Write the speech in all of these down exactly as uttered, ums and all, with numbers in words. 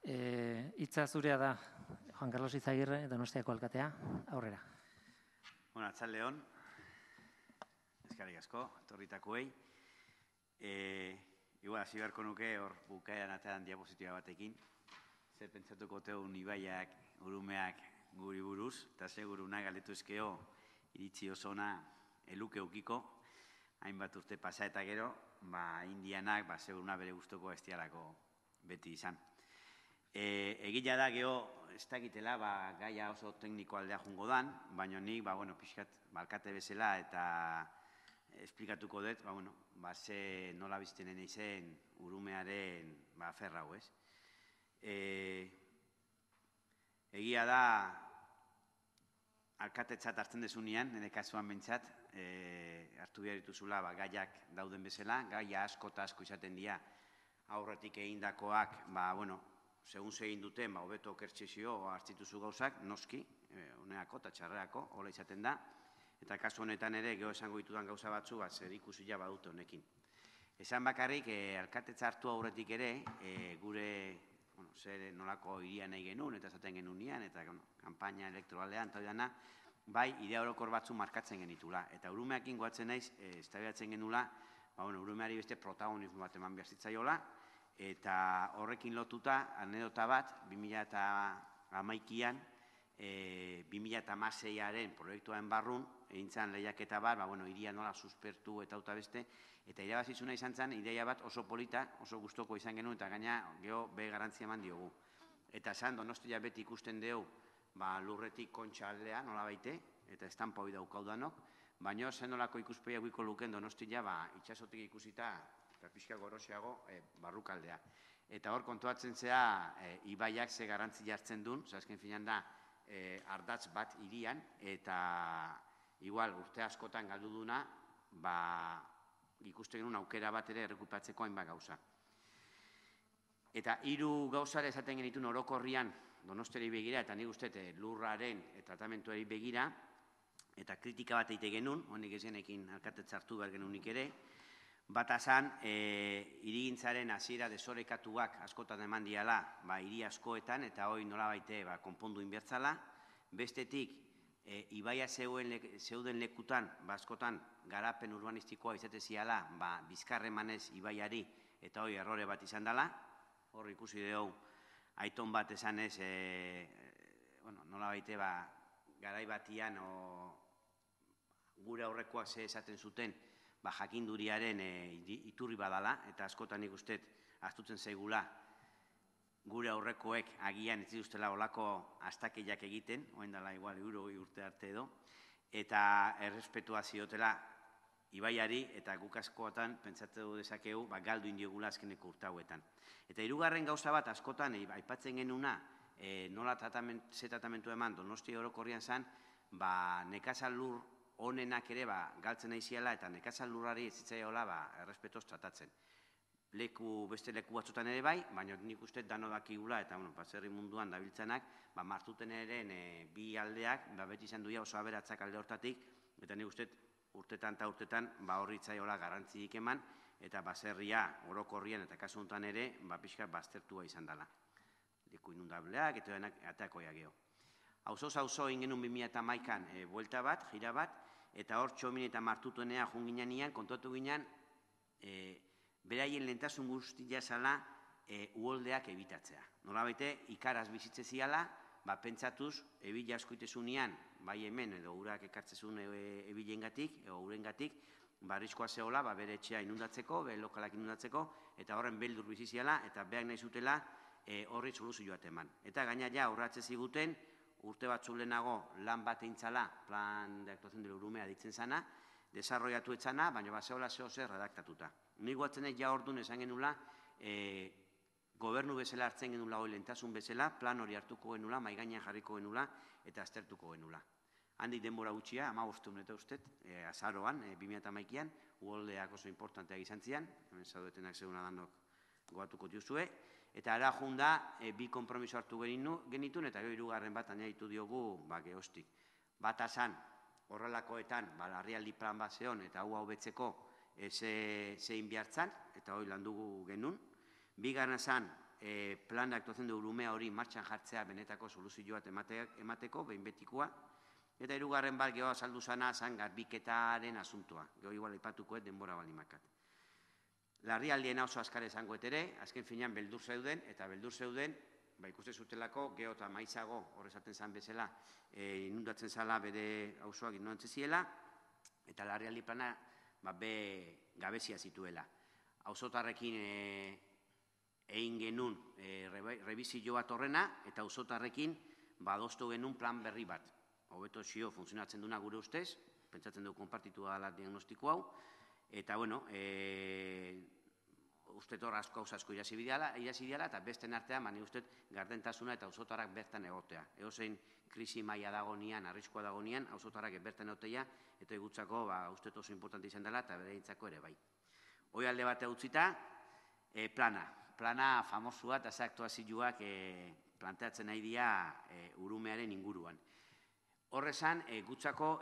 Hitza zurea da, Juan Carlos Izagirre, Donostiako alkatea, aurrera. Bueno, Arratsalde-on, eskerrik asko, etorritakoei. Igual, hasi beharko nuke hor bukaeran atean diapositiba batekin. Zer pentsatuko teun ibaiak, urumeak guri buruz, eta seguru nahi galdetuzkeo iritzi osona eluke ukiko, hainbat urte pasa eta gero, ba, indianak, ba, seguruna bere guztoko ez dialako beti izan. Egila da, geho, ez dakitela, ba, gaia oso tekniko aldea jungo dan, baina nik, ba, bueno, pixkat, balkate bezala eta esplikatuko dut, ba, bueno, ba, ze nola biztenen izen urumearen, ba, ferrau, ez? Egia da, alkatetzat hartzen dezunean, nire kasuan bentsat, hartu behar dituzula, ba, gaiak dauden bezala, gaia asko eta asko izaten dira, aurretik egindakoak, ba, bueno, segun zegin duten, ba, hobeto kertxezio hartzituzu gauzak, noski, honeako eta txarreako, hola izaten da, eta kasu honetan ere, geho esango ditudan gauza batzu, bat zer ikusila badute honekin. Esan bakarrik, alkatetza hartu aurretik ere, gure, bueno, zer nolako iria nahi genuen, eta esaten genuen eta kanpaina elektoralean, eta dana, bai, idea orokor batzu markatzen genitula. Eta urumeakin goatzen naiz, ez tabiatzen genula, ba, bueno, urumeari beste protagonismo bat eman behar zitzaiola, eta horrekin lotuta, anedota bat, bi mila hamaikaan, bi mila hamaseiaren proiektuaren barrun, egin zan lehiaketa bat, ba, bueno, iria nola suspertu eta auta beste, eta irabazizuna izan zen, ideia bat oso polita, oso gustoko izan genuen, eta gaina geho be garantzia eman diogu. Eta esan, Donostia beti ikusten dugu, ba, lurretik kontxa aldea, nola baite, eta estampa hori daukaudanok, baina zen nolako ikuspeia guiko luken Donostia, ba, itxasotik ikusita, eta pixka goroseago, barrukaldea. Eta hor kontuatzen zea, ibaiak ze garantzi jartzen duen, azken finan da, ardatz bat irian, eta igual urte askotan galdu duna, ba, ikusten genuen aukera bat ere errekupatzeko hainbat gauza. Eta hiru gauzare esaten genituen orokorrian Donostiari begira, eta nik uste lurraren tratamentuari begira, eta kritika bat egite genuen, honik ez genekin alkatetza hartu behar genuenik ere, bata zan, hirigintzaren hasiera desorekatuak askotan eman diala, ba, hiri askoetan, eta hori nola baite konpondu inbertzala. Bestetik, ibaia zeuden lekutan, ba, askotan garapen urbanistikoa izateziala, ba, bizkarremanez ibaiari, eta hori errore bat izan dela. Hor ikusi dugu, aiton bat esan ez, nola baite, ba, garai batian, gure aurrekoak ze esaten zuten, ba, jakinduriaren iturri badala, eta askotan ikustet astutzen zaigula gure aurrekoek agian ez dituztela olako astakeiak egiten, oen dela igual eurogoi urte arte edo, eta errespetua ziotela ibaiari, eta guk askotan pentsatzen dezakegu galdu indiogula azkeneko urte hauetan. Eta hirugarren gauza bat askotan aipatzen genuna, nola ze tratamentu eman Donostia orokorrian zen, nekazal lur honenak ere galtzen nahi ziala eta nekazal lurrari ez zitzaiola errespetoz tratatzen. Beste leku batzutan ere bai, baina nik uste dano dakigula eta baserri munduan dabiltzanak, martuten ere bi aldeak, beti izan duia oso aberatzak alde hortatik, eta nik uste urtetan eta urtetan horri zitzaiola garantzirik eman, eta baserria orokorrian eta kasu honetan ere, pixka baztertua izan dela. Leku inundableak eta denak ateakoia geho. Hauzo-hauzo ingenun bi mila hamaikaan buelta bat, jira bat, eta hor txomin eta martutuenea junginan kontuatu ginen, beraien lehentasun guztia zala uholdeak ebitatzea. Nola baite, ikaraz bizitze ziala, pentsatuz, ebila asko itezunean, bai hemen edo urak ekartzezun ebilengatik, edo urengatik, barrizkoa zehola, bere etxea inundatzeko, bere lokalak inundatzeko, eta horren beldur biziziala, eta behar nahi zutela horri soluzioa eman. Eta gaina ja horratze ziguten, urte batzu lehenago lan bat eintzala, plan de actuación del urumea ditzen zana, desarrollatu etzana, baina bazeola zeo zer redaktatuta. Nik guatzen ez ja orduan esan genula, gobernu bezala hartzen genula hori lehentasun bezala, plan hori hartuko genula, maigainan jarriko genula, eta aztertuko genula. Handik denbora gutxia, hamabost eta ustet, azaroan, bi mila hamaikaan, uholdeak oso importanteak izan zian, hemen zaudetenak zeguna danok goatuko diuzue, eta ara junda, bi konpromiso hartu genitun, eta gero hirugarren bat anaitu diogu, ba, gehostik. Bat azan, horrelakoetan, larrialdi plan bat zeon, eta hau hau betzeko zein bihartzan, eta hori landugu genuen. Bigarren azan, plan de actuación de Urumea hori martxan jartzea benetako soluzio bat emateko, behin betikoa. Eta hirugarren bat geho azaldu zana zan garbiketaren asuntoa. Geho igual aipatukoet denbora balimakat. Larrialdien oso azkar esangoet ere, azken finean beldur zeuden, eta beldur zeuden, ba ikuste zutelako, geho eta maizago, horrezaten zan bezala, inundatzen zala bere auzoak inundatzen ziela, eta larrialdi plana be gabezia zituela. Auzotarrekin egin genuen rebizio bat horrena, eta auzotarrekin badostu genuen plan berri bat. Hobeto zio funtzionatzen duna gure ustez, pentsatzen dugu konpartitu dela diagnostiko hau, eta, bueno, uste hor asko hauz asko irazi diala, eta besten artean, mani uste gardentasuna eta auzotarrak bertan egotea. Eozein krisi maila dagonean, arriskoa dagonean, auzotarrak bertan egotea, eta egutzako, uste oso importante izan dela, eta bere ditzako ere bai. Hoi alde bat utzita, plana. Plana famosua eta ze aktuazioak planteatzen nahi dira Urumearen inguruan. Horrezan, gutzako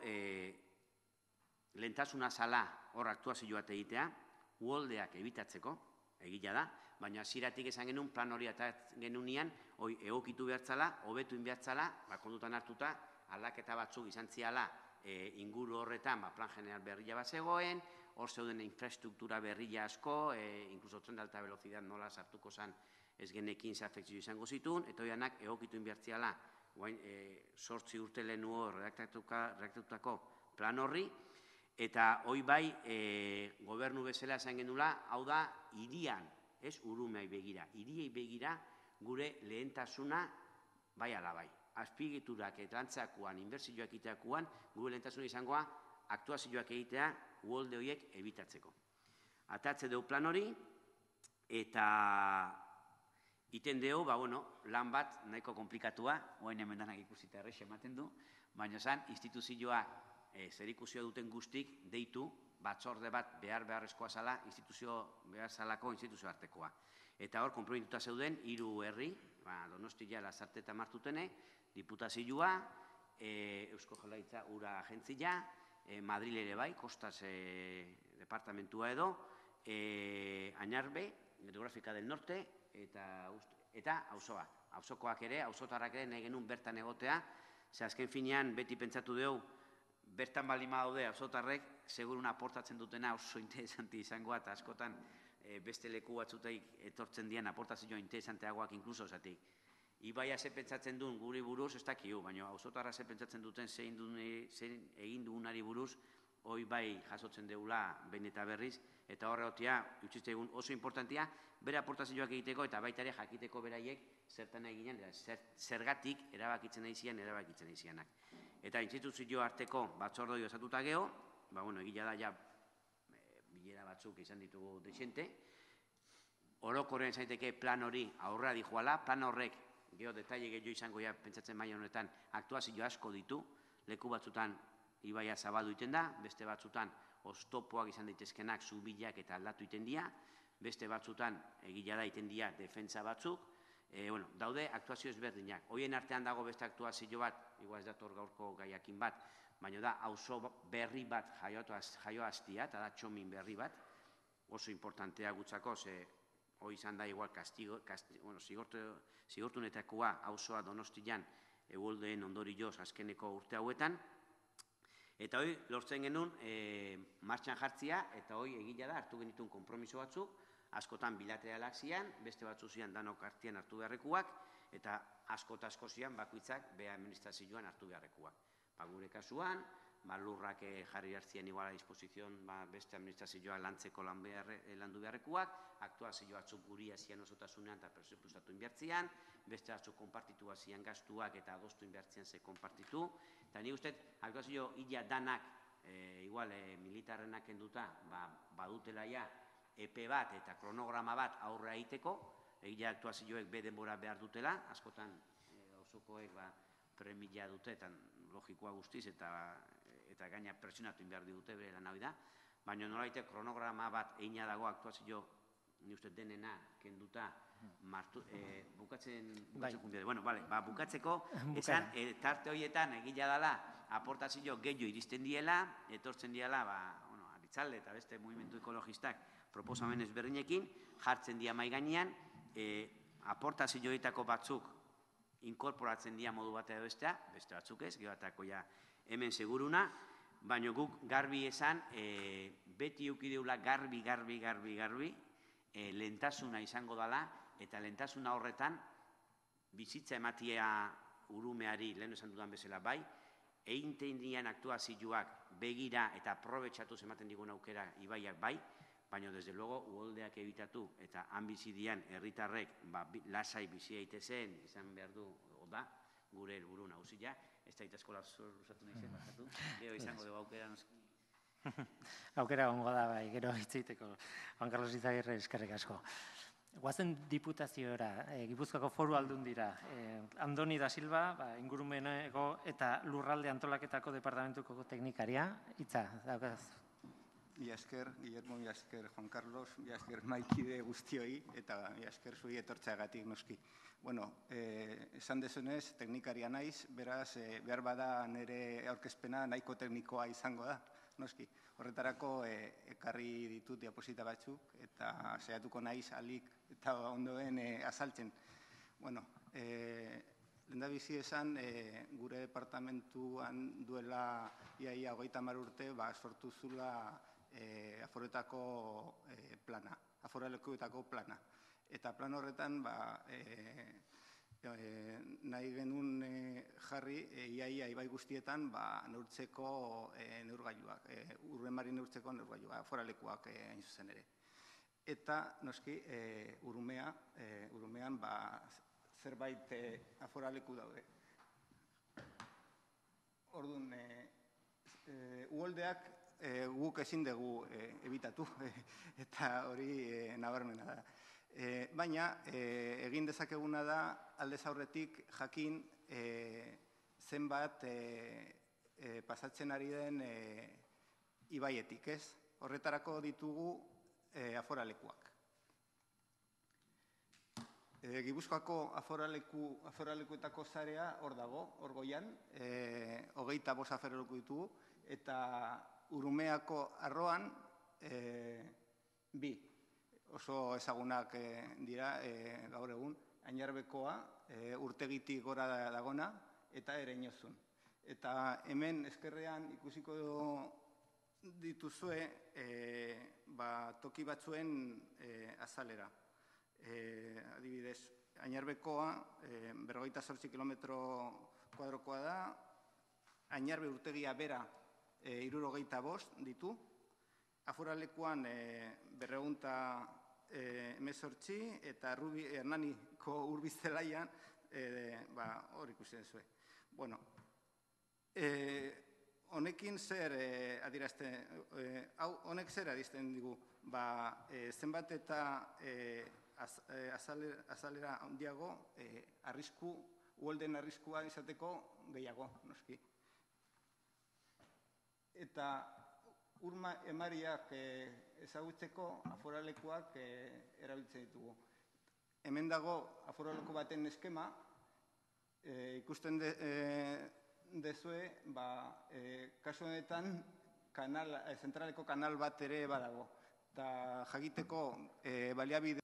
lehentasuna zala hor aktuazioat egitea, uholdeak ebitatzeko, egila da, baina ziratik esan genuen plan hori eta genunean, hoi egokitu behartzala, hobetu inbehartzala, kondutan hartuta, aldaketa batzuk izan ziala inguru horretan plan general berria bat zegoen, hor zeuden infrastruktura berria asko, inkluso tren de alta velocidad nola sartuko zan ez genekin ze afekzio izango zituen, eta hoianak egokitu inbehartziala, sortzi urte lehen hor redaktatutako plan horri, eta hoi bai gobernu bezala esan genula, hau da hirian, ez Urumei begira, hiriei begira gure lehentasuna bai ala bai. Azpigiturak etrantzakoan, inbertsioak egiteakoan, gure lehentasuna izangoa aktuazioak egitea uholde horiek ebitatzeko. Atatze dugu plan hori, eta iten dugu, lan bat nahiko komplikatua, oain hemen danak ikusita errexe ematen du, baina zan, instituzioa zerikusio duten guztik deitu, batzorde bat behar beharrezkoa zala, instituzio behar zalako instituzio artekoa. Eta hor, konpromituta zeuden, hiru herri, Donostia, Lasarte eta Martutene, Diputazioa, Eusko Jaurlaritza Ura Agentzia, Madrid ere bai, Kostas departamentua edo, Añarbe, Geografika del Norte, eta auzoa. Auzokoak ere, auzotarrak ere nahi genuen bertan egotea, ze azken finean beti pentsatu dugu, bertan balima daude auzotarrek, segurun aportatzen dutena oso interesanti izangoa, eta askotan beste leku batzutaik etortzen dian aportazioa interesanteagoak inkluso zatik. Ibaia ze pentsatzen duen guri buruz, ez dakiu, baina auzotarra ze pentsatzen duten zein egin dugunari buruz, hoi bai jasotzen deula behin eta berriz, eta horre gotia, utzitzea egun oso importantia, bere aportazioak egiteko eta baita ere jakiteko beraiek zertan eginen, zergatik erabakitzen nahi zian, erabakitzen nahi zianak. Eta instituzio arteko batzordoi osatuta geho, ba, bueno, egila da ja bilera batzuk izan ditugu dexente, orokorren zaiteke plan hori aurrera dijoala, plan horrek geho detaile gehiago izango ja pentsatzen maila honetan aktuazio asko ditu, leku batzutan ibaia zabaldu iten da, beste batzutan oztopoak izan daitezkenak zubilak eta aldatu iten dira, beste batzutan egila da iten dira defentsa batzuk, daude aktuazio ezberdinak. Hoien artean dago beste aktuazio bat, igual ez dator gaurko gaiakin bat, baina da auzo berri bat jaio hastia, eta da txomin berri bat, oso importantea gutzako, ze hoi izan da igual zigortunetakoa auzoa Donostian egualdeen ondorioz azkeneko urte hauetan, eta hoi lortzen genuen martxan jartzia, eta hoi egila da hartu genituen konpromiso batzuk, askotan bilateralak zian, beste batzu zian danok artean hartu beharrekuak, eta askota asko zian bakoitzak beha administrazioan hartu beharrekuak. Ba, gure kasuan, lurrak jarri hartzien igual a disposizion beste administrazioa lantzeko landu beharrekuak, aktuazio batzuk guria zian osotasunean eta presupustatu inbertzian, beste batzuk konpartitua zian gastuak eta adostu inbertzian ze konpartitu, eta ni uste, aktuazio hila danak, igual militarrenak enduta, badutela ja, epe bat eta kronograma bat aurre egiteko, egia aktuazioek be denbora behar dutela, askotan auzokoek premia dute, eta logikoa guztiz, eta gaina presionatu behar dute bere lan hau da, baina nolaite kronograma bat egina dago aktuazio, ni uste denena, kenduta, bukatzen jundia. Bueno, bale, bukatzeko, esan, tarte horietan egila dela, aportazio gehiago iristen diela, etortzen diela, Aritzalde eta beste movimentu ekologistak proposamen ezberdinekin, jartzen dia mai gainean, aportazioetako batzuk inkorporatzen dira modu bat edo bestea, beste batzuk ez, gehatako ja hemen seguruna, baina guk garbi esan, beti eukideula garbi, garbi, garbi, garbi, lehentasuna izango dela, eta lehentasuna horretan, bizitza ematia urumeari, lehen esan dudan bezala bai, egin dian aktuazioak begira eta aprobetxatuz ematen digun aukera ibaiak bai, baina, desde luego, uholdeak ebitatu eta han bizi dian herritarrek lasai bizi daitezen, izan behar du, da, gure helburu nagusia, ez da eskola usatu nahi zen, bakatu, gero izango dugu aukera noski. Aukera gongo da, bai, gero hitzeiteko, Juan Carlos Izagirre, eskerrik asko. Guazen diputazioera, Gipuzkoako foru aldundira, Andoni da Silva, ingurumeneko eta lurralde antolaketako departamentuko teknikaria, hitza, daukaz. Mila esker, Guillermo, mila esker, Juan Carlos, mila esker maikide guztioi, eta mila esker zui etortzeagatik noski. Bueno, esan dezunez, teknikaria naiz, beraz, behar bada nire aurkezpena nahiko teknikoa izango da, noski. Horretarako ekarri ditut diaposita batzuk, eta saiatuko naiz alik eta ondoen azaltzen. Bueno, lehendabizi esan, gure departamentuan duela iaia hogeita hamar urte, sortu zula aforetako plana, aforalekuetako plana. Eta plan horretan nahi genuen jarri iaia ibai guztietan neurtzeko neurgailuak, urremari neurtzeko neurgailuak, aforalekuak hain zuzen ere. Eta noski urumea, urumean zerbait aforaleku daude. Orduan, uholdeak guk ezin dugu ebitatu, eta hori nabarmena da. Baina, egin dezakeguna da, aldez aurretik jakin zenbat pasatzen ari den ibaietik, ez? Horretarako ditugu aforalekuak. Gipuzkoako aforalekuetako zarea hor dago, hor goian, hogeita bost aforaleku ditugu, eta Urumeako arroan bi. Oso ezagunak dira gaur egun, Añarbekoa, urtegitik gora dagona, eta Ereñozun. Eta hemen ezkerrean ikusiko dituzue toki batzuen azalera. Adibidez, Añarbekoa, berrogeita zortzi kilometro kuadrokoa da, Añarbe urtegia bera hirurogeita bost ditu, aforalekuan berregunta hemezortzi eta Hernaniko Urbizelaian hor ikusten zuen. Bueno, honekin zer adierazten, honek zer adierazten digu, zenbat eta azalera handiago, arrisku, uholden arriskua izateko gehiago, noski. Eta ur emariak ezagutzeko aforalekuak erabiltzen ditugu. Hemen dago aforaleku baten eskema, ikusten dezue, kasu honetan zentraleko kanal bat ere badago. Eta jakiteko baliabide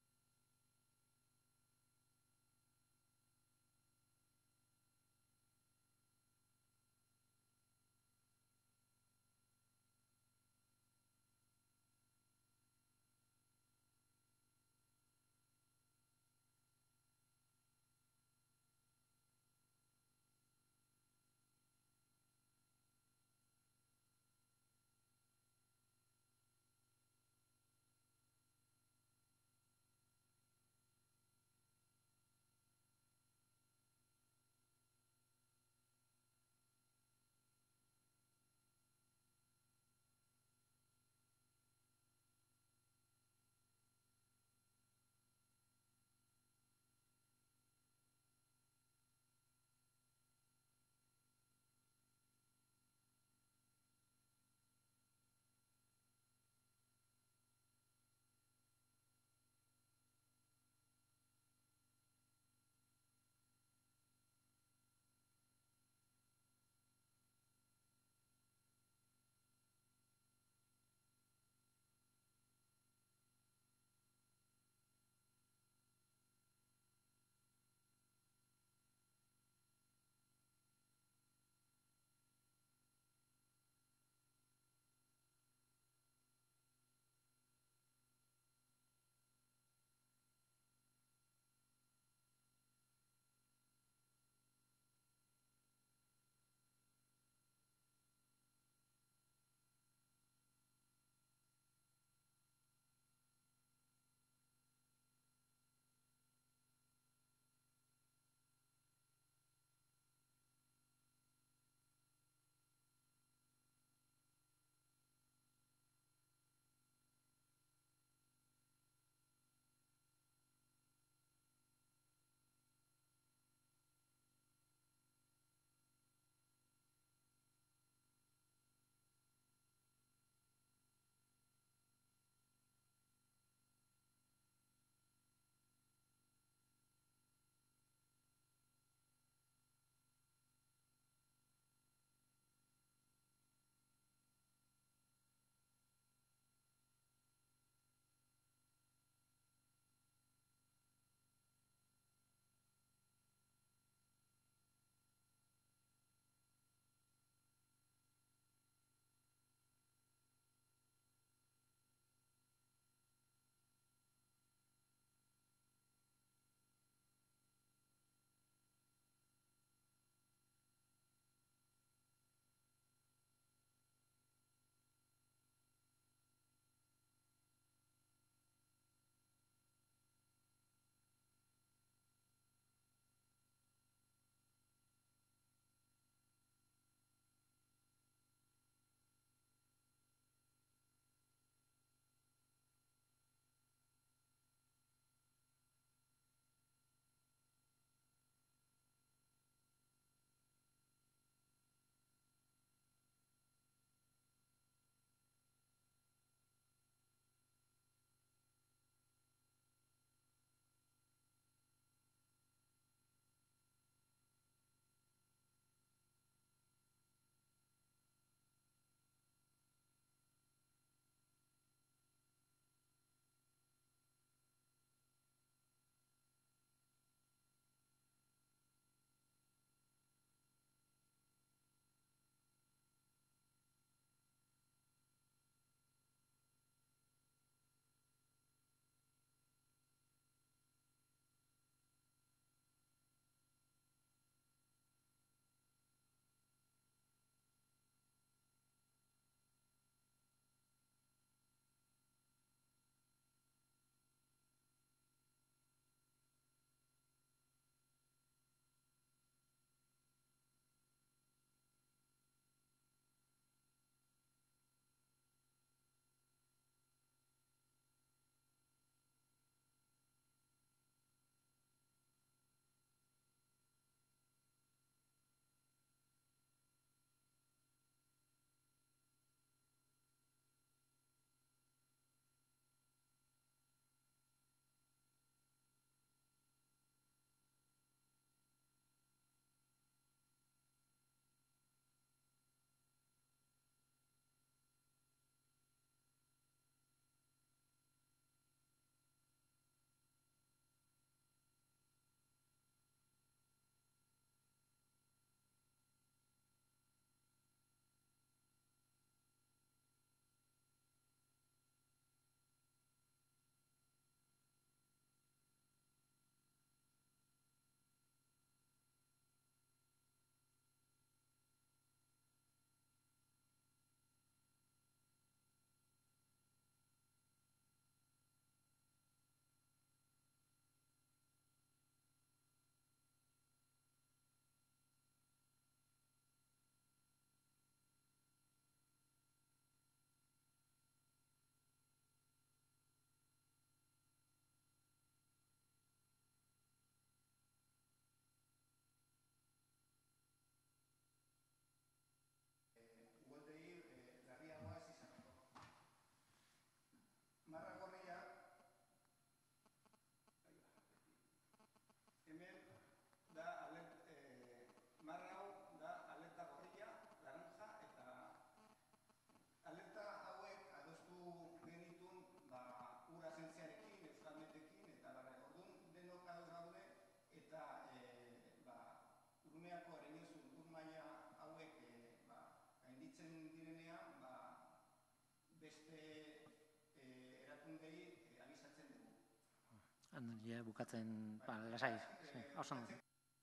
beste erakundei abisatzen dugu. Andoni, bukatzen, ba, lasai, oso ondo.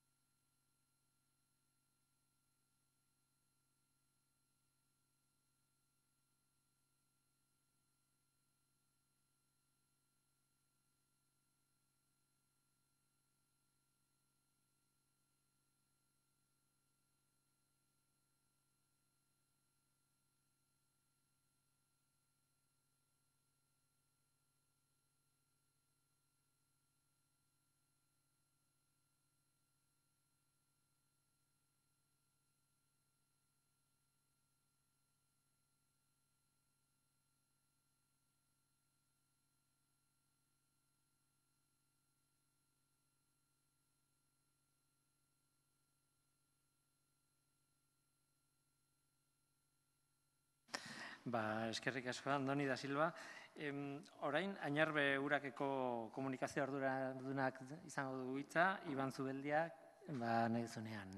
Ba, eskerrik asko, Andoni da Silva. Orain, Añarbe urakeko komunikazio arduradunak izango du hitza, Iban Zubeldiak, ba, nahi zunean.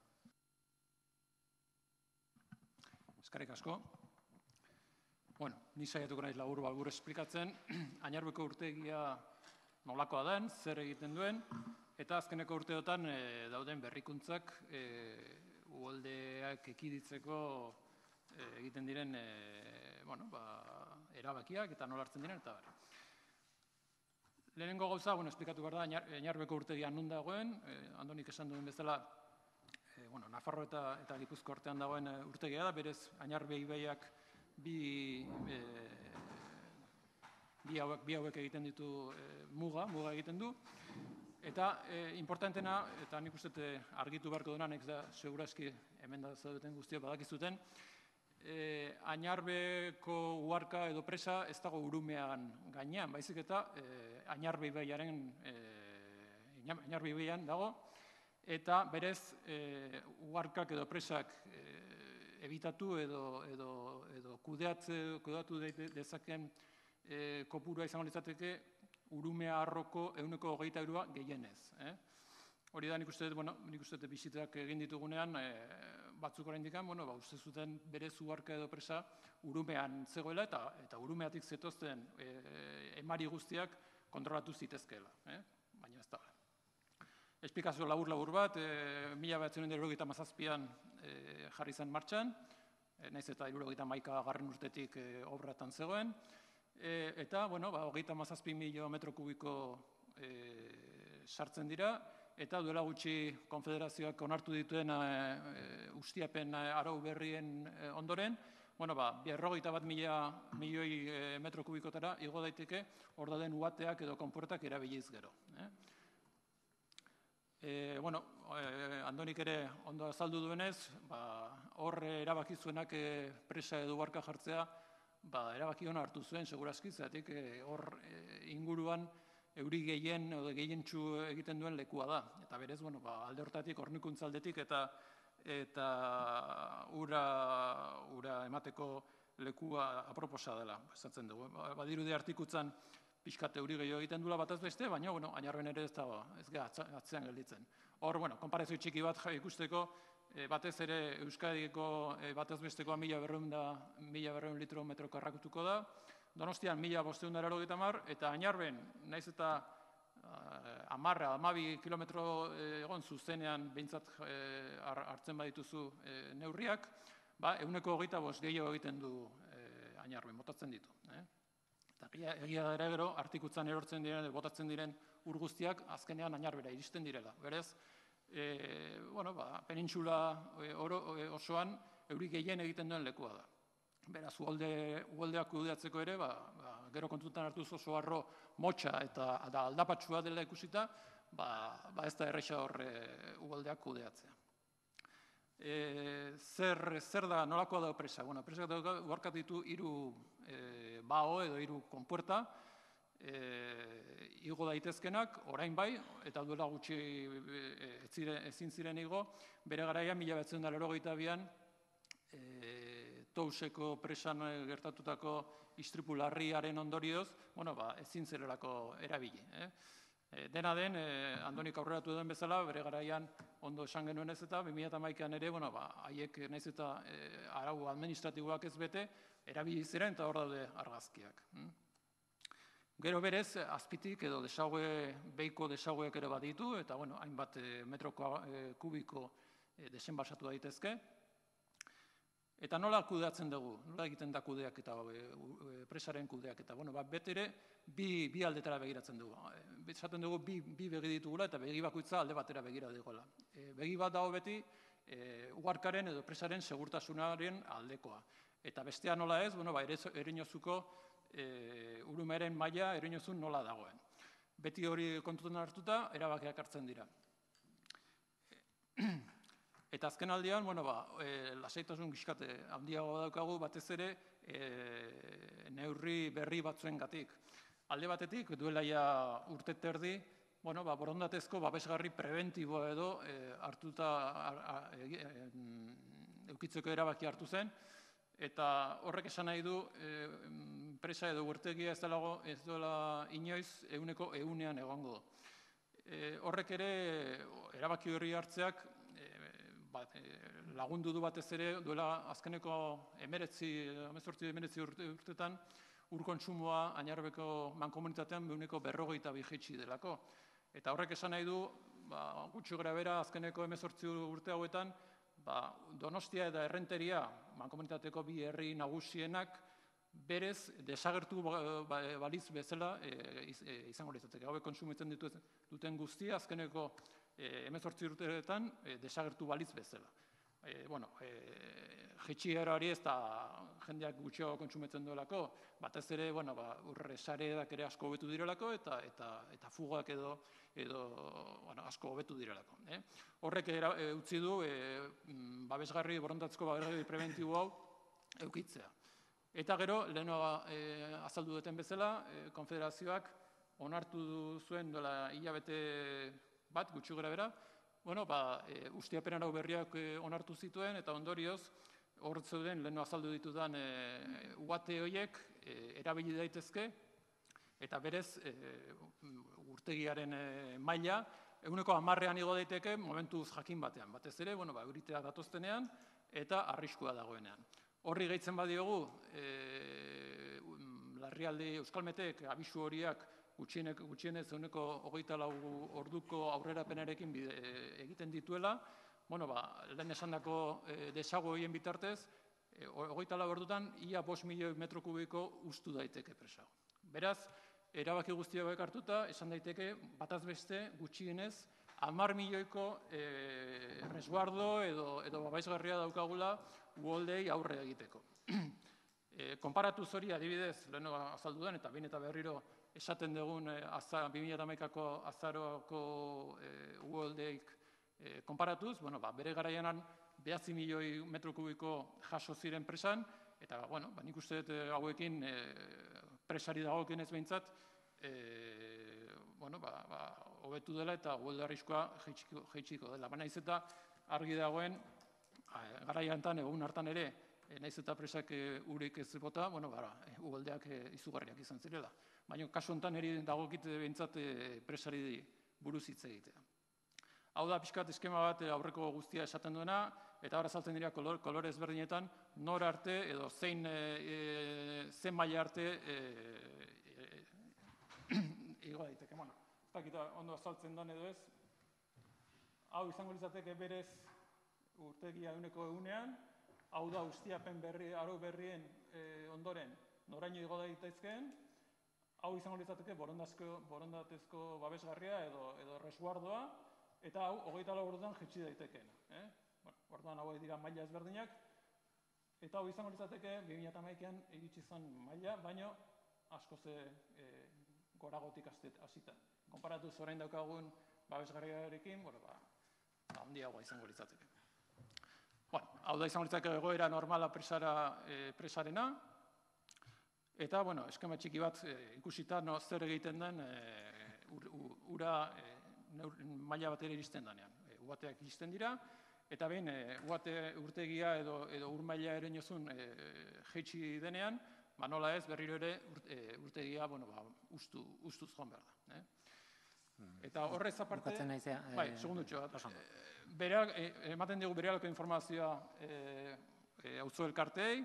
Eskerrik asko. Bueno, ni saiatuko naiz labur balbur esplikatzen, Añarbeko urtegia nolakoa den, zer egiten duen, eta azkeneko urteotan dauden berrikuntzak uholdeak ekiditzeko egiten diren erabakiak eta nola hartzen diren, eta bera. Lehenengo gauza, esplikatu behar da, Añarbeko urtegia non dagoen, Andonik esan duen bezala, Nafarro eta Gipuzko artean dagoen urtegia da, berez Añarbe ibaiak bi hauek egiten ditu muga, muga egiten du, eta importantena, eta nik uste argitu beharko duna, nek da segurazki hemen da zaudeten guztiak badakizuten, Añarbeko uharka edo presa ez dago Urumean gainean, baizik eta Añarbe ibaiaren Añarbe ibaian dago, eta berez uharkak edo presak ebitatu edo kudeatu dezaken kopurua izango litzateke Urumea arroko ehuneko hogeita hirua gehienez. Hori da nik uste bisitak egin ditugunean, batzuk oraindik uste zuten berez uharka edo presa Urumean zegoela eta Urumeatik zetozten emari guztiak kontrolatu zitezkeela, baina ez da. Esplikazio labur-labur bat, mila bederatziehun eta hirurogeita hamazazpian jarri zen martxan, nahiz eta hirurogeita hamaika garren urtetik obratan zegoen, eta hogeita hamazazpi mila metro kubiko sartzen dira, eta duela gutxi konfederazioak onartu dituen ustiapen arau berrien ondoren, berrogeita bat milioi metro kubikotara igo daiteke hor dauden uhateak edo konpuertak erabiliz gero. Andonik ere ondo azaldu duenez, hor erabaki zuenak presa edo uharka jartzea, erabaki hona hartu zuen, segurazki, zeratik hor inguruan euri gehien edo gehientsu egiten duen lekua da. Eta berez, alde hortatik, hornikuntza aldetik eta ura emateko lekua aproposa dela, esatzen dugu. Badirudi artikutzan pixkat euri gehiago egiten duela bataz beste, baina Añarben ere ez da atzean gelditzen. Hor, konparazio txiki bat ikusteko, batez ere Euskadiko batez bestekoa mila berrehun litro metro karrakutuko da, Donostian mila bostehun eta laurogeita hamar, eta Añarben, nahiz eta hamarra, hamabi kilometro egon zuzenean behintzat hartzen badituzu neurriak, ehuneko hogeita bost gehiago egiten du Añarben, botatzen ditu. Eta egia dara gero, artikutzan erortzen diren, botatzen diren ur guztiak, azkenean Añarbera iristen direla. Berez, penintxula osoan euri gehien egiten duen lekua da. Beraz, uholdeak kudeatzeko ere, gero kontutan hartuz oso arro motxa eta aldapatsua dela ikusita, ez da erresa hor uholdeak kudeatzea. Zer da, nolakoa da presa? Presak uharkat ditu hiru bao edo hiru konpuerta, igo daitezkenak, orain bai, eta duela gutxi ezin ziren igo, bere garaian mila bederatziehun eta laurogeita bian Touseko presan gertatutako istripu larriaren ondorioz, ezin zirelako erabili. Dena den, Andonik aurreratu den bezala, bere garaian ondo esan genuen ez eta, bi mila hamaikaan ere, bueno, ba, haiek naiz eta arau administratiboak ez bete, erabili ziren eta hor daude argazkiak. Gero berez, azpitik edo desagüe, behiko desagüeak ere baditu, eta, bueno, hainbat metro kubiko desenbasatu daitezke. Eta nola kudeatzen dugu, nola egiten da kudeak eta presaren kudeak eta, bueno, bet ere, bi aldetara begiratzen dugu. Esaten dugu bi begi ditugula eta begi bakoitza alde batera begira digola. Begi bat dago beti, uharkaren edo presaren segurtasunaren aldekoa. Eta bestea nola ez, bueno, ba, Ereñozuko urumeren maila Ereñozun nola dagoen. Beti hori kontutan hartuta, erabakiak hartzen dira. Eta azken aldian, bueno, ba, lasaitasun gixkat handiago daukagu batez ere neurri berri batzuengatik. Alde batetik, duela ja urte terdi, bueno, ba, borondatezko babesgarri preventiboa edo hartuta eukitzeko erabaki hartu zen, eta horrek esan nahi du presa edo urtegia ez dela inoiz ehuneko ehunean egongo. Horrek ere erabaki hori hartzeak lagundu du batez ere duela azkeneko emeretzi, hemezortzi emeretzi urtetan ur kontsumoa Añarbeko mankomunitatean ehuneko berrogeita bi jaitsi delako. Eta horrek esan nahi du, gutxi gorabehera azkeneko hemezortzi urte hauetan, Donostia eta Errenteria mankomunitateko bi herri nagusienak berez desagertu baliz bezala izango litzateke. Hauek kontsumitzen duten guztia azkeneko hemezortzi urteetan desagertu baliz bezala. Bueno, jaitsieran hori ez da jendeak gutxiago kontsumitzen duelako, batez ere, bueno, urre sareak ere asko hobetu direlako eta fugak edo asko hobetu direlako. Horrek utzi du babesgarri, borondatzeko babesgarri preventibo hau eukitzea. Eta gero, lehenago azaldu duten bezala, konfederazioak onartu zuen duela hilabete bat, gutxi gorabehera, bueno, ba, ustiapen arau berriak onartu zituen eta ondorioz, hor zeuden, lehenu azaldu ditudan uate horiek erabili daitezke, eta berez urtegiaren maila, ehuneko hamarrean igo daiteke momentuz jakin batean. Batez ere, bueno, ba, euritea datoztenean eta arriskua dagoenean. Horri gehitzen badiogu, larrialdi Euskalmetek abisu horiak gutxienez ehuneko hogeita lau orduko aurrerapenarekin egiten dituela, bueno, ba, lehen esandako desago horien bitartez, hogeita lau ordutan ia bost milioi metro kubiko ustu daiteke presa. Beraz, erabaki guzti hauek hartuta, esan daiteke, bataz beste gutxienez, hamar milioiko resguardo edo babaisgarria daukagula uholdei aurre egiteko. Konparatuz hori adibidez, lehen azaldu den, eta behin eta berriro esaten dugun bi mila hamaikako azaroko uholdeik konparatuz, bere garaianan bederatzi milioi metro kubiko jaso ziren presan, eta nik uste dut hauekin presari dagokien ez behintzat, hobetu dela eta uholde arriskoa jaitsiko dela. Naiz eta argi dagoen, garaiantan egun hartan ere, naiz eta presak urik ez bota, uholdeak izugarriak izan zirela. Baina kasu honetan eri dagokit behintzat presari buruz hitz egitea. Hau da pixkat eskema bat aurreko guztia esaten duena, eta hor azaltzen dira kolore ezberdinetan, nor arte edo zein zen maila arte igo daiteke. Ez dakit ondo azaltzen den edo ez. Hau izango litzateke berez urtegia ehuneko ehunean, hau da ustiapen arau berrien ondoren noraino igo daitezkeen, hau izango litzateke borondatezko babesgarria edo resguardoa, eta hau hogeita lau orduan jaitsi daitekeen. Orduan hauek dira maila ezberdinak, eta hau izango litzateke bi mila hamaikaan iritsi zen maila, baino askoz goragotik hasita. Konparatuz orain daukagun babesgarriarekin, handiagoa izango litzateke. Hau da izango litzateke egoera normala presarena, eta eskema txiki bat ikusita zer egiten den ura maila batera iristen denean. Uhateak iristen dira, eta behin uhate urtegia edo ur maila Ereñozun jaitsi denean, nola ez berriro ere urtegia ustuz joan behar da. Eta horrez aparte... Bukatzen naizea, Bai, eh, segundutxo bat. oso ondo. Eh, bereal- eh, ematen digu berealako informazioa eh, eh, auzo elkarteei,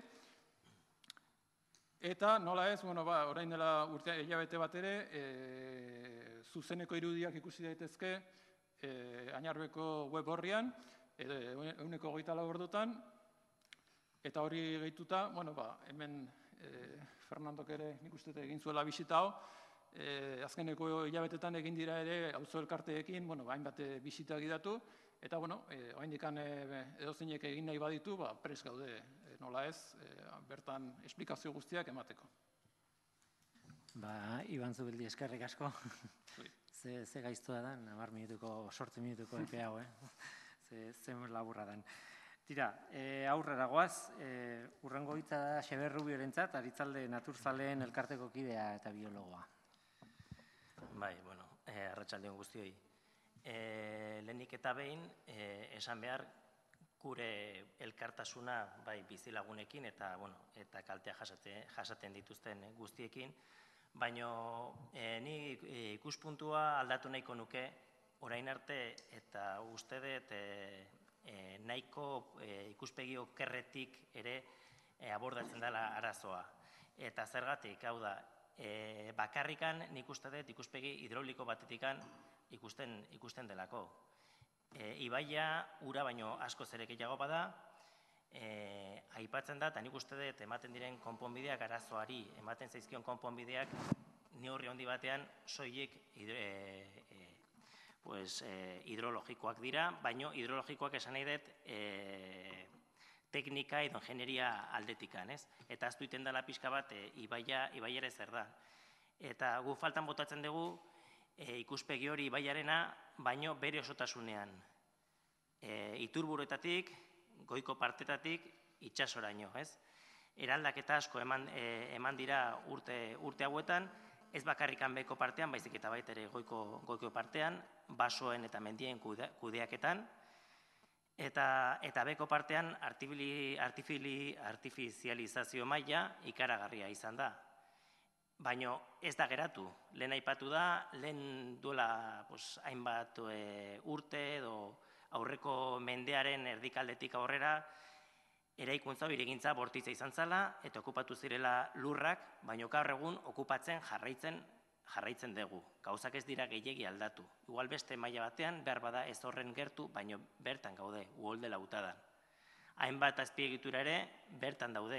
eta nola ez, bueno, ba, orain dela urte hilabete bat ere, eh, zuzeneko irudiak ikusi daitezke eh, Añarbeko web horrian, ehuneko hogeita lau ordutan, eta hori gehituta, bueno, ba, hemen eh, Fernandok ere nik uste egin zuela bisita hau, eh, azkeneko hilabetetan egin dira ere auzo elkarteekin, bueno, ba, hainbat bisita gidatu, eta, bueno, eh, oraindikan eh, edozeinek egin nahi baditu, ba, prest gaude, eh, nola ez, eh, bertan esplikazio guztiak emateko. Ba, Iban Zubildi eskerrik asko. Ui. Ze, ze gaiztua da, hamar minutuko, sortzi minutuko epe hau, eh? Ze, ze laburra dan. Tira, e, aurrera goaz, e, urrengo hitza da Xeber Rubiorentzat, Aritzalde Naturzaleen elkarteko kidea eta biologoa. Bai, bueno, eh, arratsaldeon guztioi. Eh, lehenik eta behin, eh, esan behar, gure elkartasuna bai bizilagunekin eta, bueno, eta kaltea jasate, jasaten dituzten guztiekin, baina eh, ni eh, ikuspuntua aldatu nahiko nuke, orain arte eta uste dut eh, eh, nahiko eh, ikuspegi okerretik ere eh, abordatzen dela arazoa. Eta zergatik, hau da, e, bakarrikan nik uste dut ikuspegi hidroliko batetikan ikusten, ikusten delako. E, ibaia ura baino asko ere gehiago bada, e, aipatzen da, eta nik uste dut ematen diren konponbideak arazoari, ematen zaizkion konponbideak neurri handi batean soilik e, e, pues, e, hidrologikoak dira, baino hidrologikoak esan nahi dut e, teknika edo ingenieria aldetikan, ez? Eta aztu iten dela pixka bat, e, ibaia, ibaiare zer da. Eta gu faltan botatzen dugu e, ikuspegi hori ibaiarena, baino bere osotasunean. E, iturburuetatik, goiko partetatik, itsasoraino, ez? Eraldaketa asko eman, e, eman dira urte, urte hauetan, ez bakarrikan beko partean, baizik eta baita ere goiko, goiko partean, basoen eta mendien kude, kudeaketan, Eta, eta beko partean artifili, artifili, artifizializazio maila ikaragarria izan da. Baina ez da geratu. Lehen aipatu da, lehen duela pues, hainbat e, urte edo aurreko mendearen erdikaldetik aurrera eraikuntza birigintza bortitza izan zala eta okupatu zirela lurrak, baina gaur egun okupatzen jarraitzen jarraitzen dugu. Gauzak ez dira gehiegi aldatu. Igual beste maila batean, behar bada ez horren gertu, baina bertan gaude, uholde lautadan. Hainbat azpiegitura ere, bertan daude.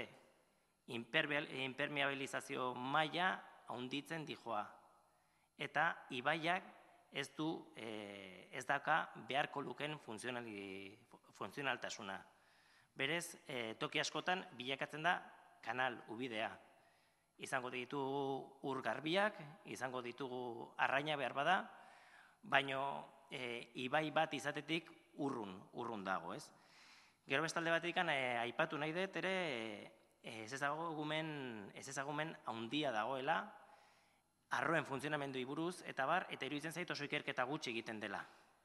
Impermeabilizazio maila handitzen dijoa. Eta ibaiak ez du, e, ez daka beharko luken funtzionaltasuna. Berez, e, toki askotan bilakatzen da kanal, ubidea. Izango ditugu ur garbiak, izango ditugu arraina behar bada, baina e, ibai bat izatetik urrun, urrun dago, ez? Gero bestalde batetik e, aipatu nahi dut ere ez ezagumen, ez ezagumen handia dagoela, arroen funtzionamendu buruz eta bar, eta iruditzen zait oso ikerketa gutxi egiten dela.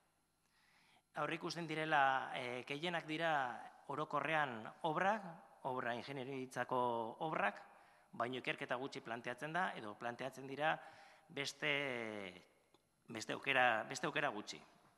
Aurre ikusten direla, e, gehienak dira orokorrean obrak, obra ingenieritzako obrak, baino ikerketa gutxi planteatzen da, edo planteatzen dira beste, beste, aukera, beste aukera gutxi.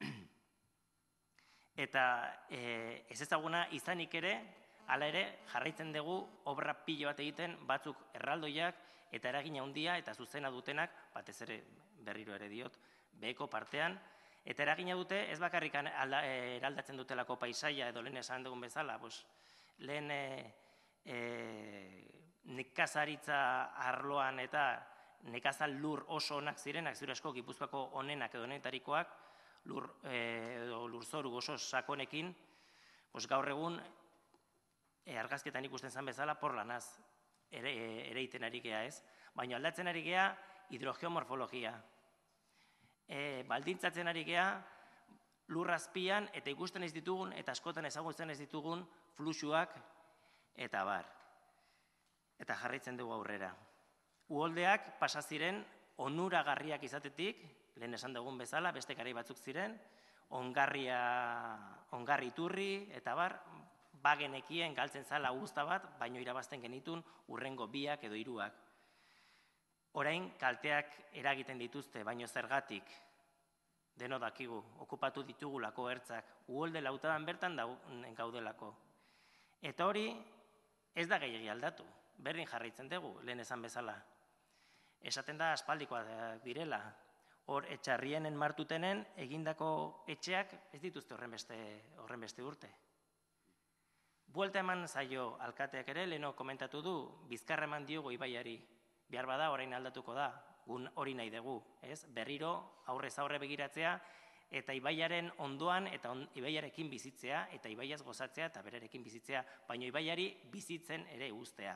Eta e, ez ezaguna izanik ere, hala ere jarraitzen dugu obra pilo bat egiten batzuk erraldoiak eta eragina handia eta zuzena dutenak, batez ere berriro ere diot, beheko partean, eta eragina dute ez bakarrik alda, e, eraldatzen dutelako paisaia edo lehen esan dugun bezala, pues, lehen e, e, nekazaritza arloan eta nekazal lur oso onak zirenak, zure asko Gipuzkoako onenak edo honetarikoak, lur, e, lurzoru oso sakonekin, pues gaur egun e, argazketan ikusten zen bezala porlanaz ere, ere iten ari gea ez, baina aldatzen ari gea hidrogeomorfologia. E, baldintzatzen ari gea lurrazpian eta ikusten ez ditugun eta askotan ezagutzen ez ditugun fluxuak eta bar. Eta jarraitzen dugu aurrera. Uholdeak pasa ziren onuragarriak izatetik, lehen esan dugun bezala, beste garai batzuk ziren, ongarria, ongarri iturri, eta bar, bagenekien galtzen zala guzta bat, baino irabazten genitun urrengo biak edo hiruak. Orain kalteak eragiten dituzte, baino zergatik. Deno dakigu, okupatu ditugulako ertzak, uholde lautadan bertan gaudelako. Eta hori ez da gehiagi aldatu, berdin jarraitzen dugu, lehen esan bezala. Esaten da aspaldikoa direla, hor etxarrienen martutenen egindako etxeak ez dituzte horren beste urte. Buelta eman zaio alkateak ere, leheno komentatu du, bizkarra eman diogu ibaiari, behar bada orain aldatuko da, gun hori nahi dugu, ez? Berriro aurrez aurre begiratzea, eta ibaiaren ondoan, eta ibaiarekin bizitzea, eta ibaiaz gozatzea, eta berarekin bizitzea, baina ibaiari bizitzen ere uztea.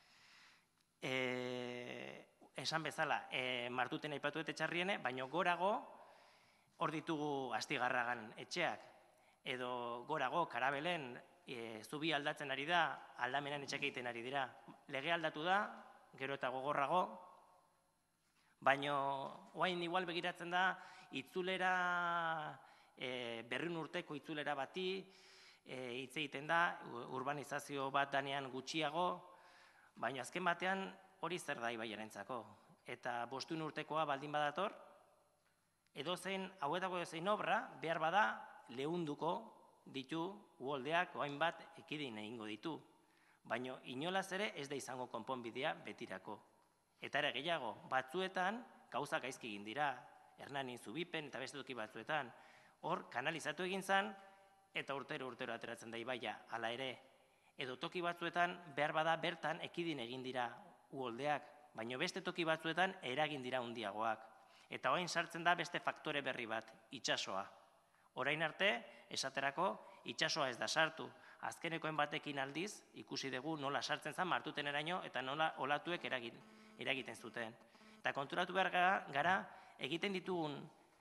Esan bezala, martuten aipatu eta etxarriene, baina gorago, hor ditugu Astigarragan etxeak, edo gorago, Karabelen, zubi aldatzen ari da, aldamenean etxeak egiten ari dira. Lege aldatu da, gero eta gogorrago, baina oain igual begiratzen da, itzulera, berrun urteko itzulera bati, hitz egiten da, urbanizazio bat danean gutxiago, baina azken batean hori zer da ibaiarentzako. Eta bostun urtekoa baldin badator, edo zein, hauetako zein obra, behar bada lehunduko ditu uholdeak oain bat ekidin egingo ditu. Baina inolaz ere ez da izango konponbidea betirako. Eta ere gehiago, batzuetan gauzak gaizki egin dira, Hernanin Zubipen eta beste toki batzuetan, hor kanalizatu egin zen, eta urtero urtero ateratzen da ibaia, hala ere, edo toki batzuetan behar bada bertan ekidin egin dira uholdeak, baina beste toki batzuetan eragin dira handiagoak. Eta orain sartzen da beste faktore berri bat, itsasoa. Orain arte, esaterako, itsasoa ez da sartu. Azkenekoen batekin aldiz, ikusi dugu nola sartzen zen martuten eraino eta nola olatuek eragiten zuten. Eta konturatu behar gara, egiten ditugun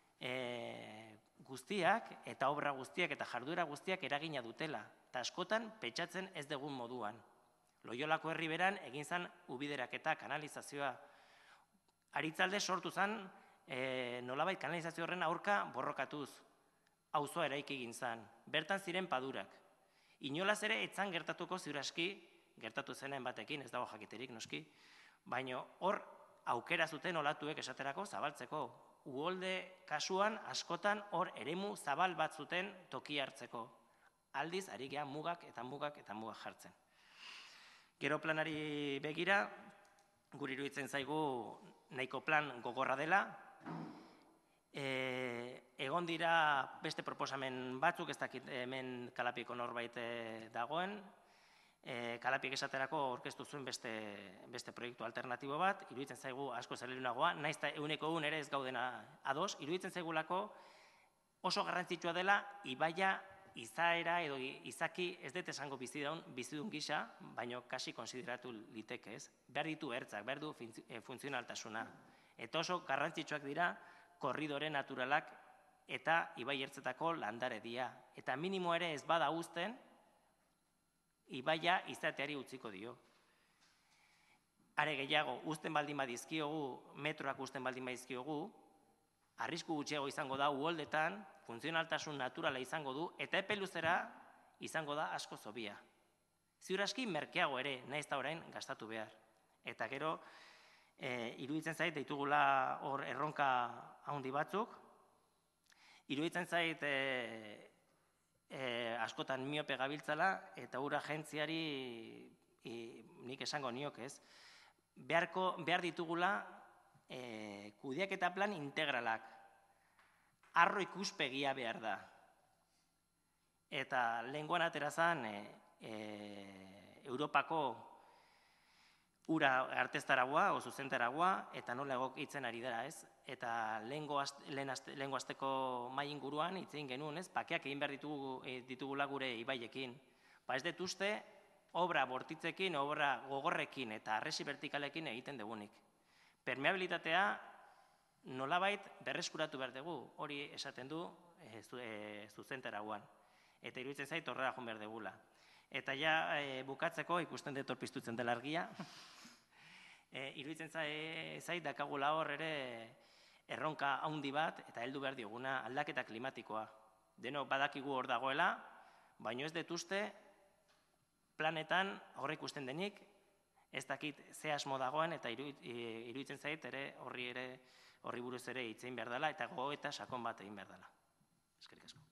guztiak eta obra guztiak eta jarduera guztiak eragina dutela. Eta askotan pentsatzen ez dugun moduan. Loiolako herriberan egin zen ubideraketa, kanalizazioa. Aritzalde sortu zen nolabait kanalizazio horren aurka borrokatuz. Auzoa eraiki egin zen. Bertan ziren padurak. Inolaz ere etzan gertatuko ziuraski, gertatu zenen batekin, ez dago jakiterik noski, baina hor aukera zuten olatuek esaterako zabaltzeko. Uholde kasuan askotan hor eremu zabal bat zuten toki hartzeko. Aldiz, ari geha mugak eta mugak eta mugak jartzen. Gero planari begira, guri iruditzen zaigu nahiko plan gogorra dela. Egon dira beste proposamen batzuk, ez dakit hemen Kalapiko norbait dagoen. Kalapik esaterako orkestu zuen beste proiektu alternatibo bat, iruditzen zaigu asko zelelunagoa, naiz eta euneko egun ere ez gaudena ados, iruditzen zaigulako oso garrantzitsua dela ibaia izaera edo izaki ez dut esango bizidun gisa, baina kasi konsideratu liteke ez. Behar ditu ertzak, behar du funtzionaltasuna. Eta oso garrantzitsuak dira korridore naturalak eta ibai ertzetako landaredia. Eta minimo ere ez bada uzten, ibaia izateari utziko dio. Are gehiago, uzten baldin badizkiogu, metroak uzten baldin badizkiogu, arrisku gutxiago izango da uholdetan, funtzionaltasun naturala izango du, eta epe luzera izango da asko zobia. Ziuraski merkeago ere, nahiz da orain gastatu behar. Eta gero, iruditzen zait, deitugula hor erronka handi batzuk, iruditzen zait askotan miope gabiltzala, eta ura agentziari nik esango niok ez, behar ditugula kudeaketa plan integralak, arro ikuspegia behar da. Eta lehengoan aterazan Europako ura arteztaragua, o zuzentaragua, eta nola egokitzen ari dara, ez? Eta lehengo azteko mai inguruan, itzein genuen, ez? Pakeak egin behar ditugula gure ibaiekin. Ba ez dut uste, obra bortitzekin, obra gogorrekin eta arresi vertikalekin egiten dugunik. Permeabilitatea nolabait berreskuratu behar dugu, hori esaten du zuzentaraguan. Eta iruditzen zait horrela joan behar dugula. Eta ja bukatzeko, ikusten dut piztutzen dela argia, iruditzen zait dakagula hor ere erronka handi bat eta heldu behar dioguna aldaketa klimatikoa. Deno badakigu hor dagoela, baino ez dut uste planetan horre ikusten denik, ez dakit ze asmo dagoen eta iruditzen zait ere horri ere horri buruz ere hitz egin behar dela eta gogoeta sakon bat egin behar dela. Eskerrik asko.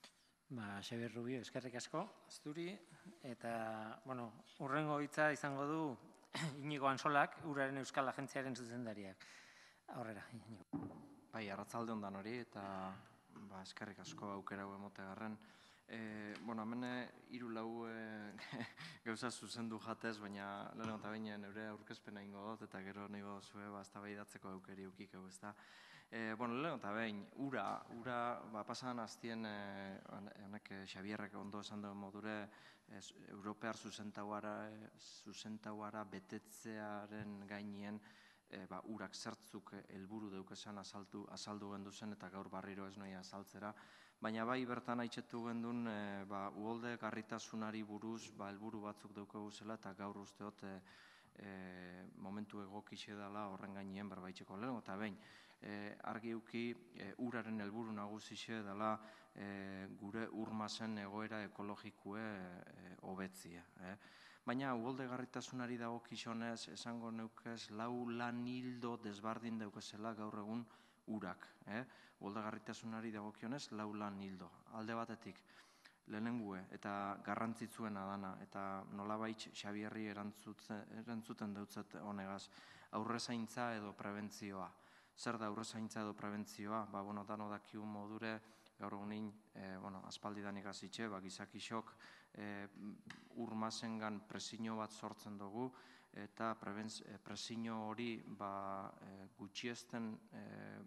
Ba, Xabier Rubio, eskerrik asko, zuri, eta, bueno, hurrengo hitza izango du Inigo Ansolak, Uraren Euskal Agentziaren zuzendariak. Aurrera, Inigo. Bai, arratzalde ondan hori, eta ba, eskerrik asko aukera hau emotegarren. E, bueno, hemen hiru lau e, gauza zuzendu jatez, baina lehen eta behin neure aurkezpena ingo dut, eta gero nego zue ba, eztabaidatzeko aukeri ukik hau, ezta. E, bueno, lehen eta behin, ura, ura, ba, pasan aztien, e, honek Xabierrek ondo esan duen modure, e, Europear zuzentauara, zuzentauara betetzearen gainien, E, ba, urak zertzuk helburu deukesan azaldu, azaldu gendu zen eta gaur barriro ez noia azaltzera. Baina bai bertan haitxetu gendun e, ba, uholde garritasunari buruz ba, helburu batzuk daukegu zela eta gaur usteot e, e, momentu egokixe dela horren gainien berbaitxeko lehen. Eta behin, e, argi uki e, uraren helburu nagusixe dela e, gure urmazen egoera ekologikue e, hobetzia. E. Baina, uholde garritasunari dago kixonez, esango neukez, lau lan hildo desbardin daukezela gaur egun urak. Eh? Uholde garritasunari dago kionez, lau lan hildo. Alde batetik, lehenengue eta garrantzitzuena dana, eta nolabait Xabierri erantzuten, erantzuten dautzet honegaz, aurrezaintza edo prebentzioa. Zer da aurrezaintza edo prebentzioa? Ba, bueno, dano dakiu modure, gaur egunin, e, bueno, aspaldidan ikasitxe, ba, gizakixok, e, urmazengan presio bat sortzen dugu, eta presio hori ba, e, gutxiesten e,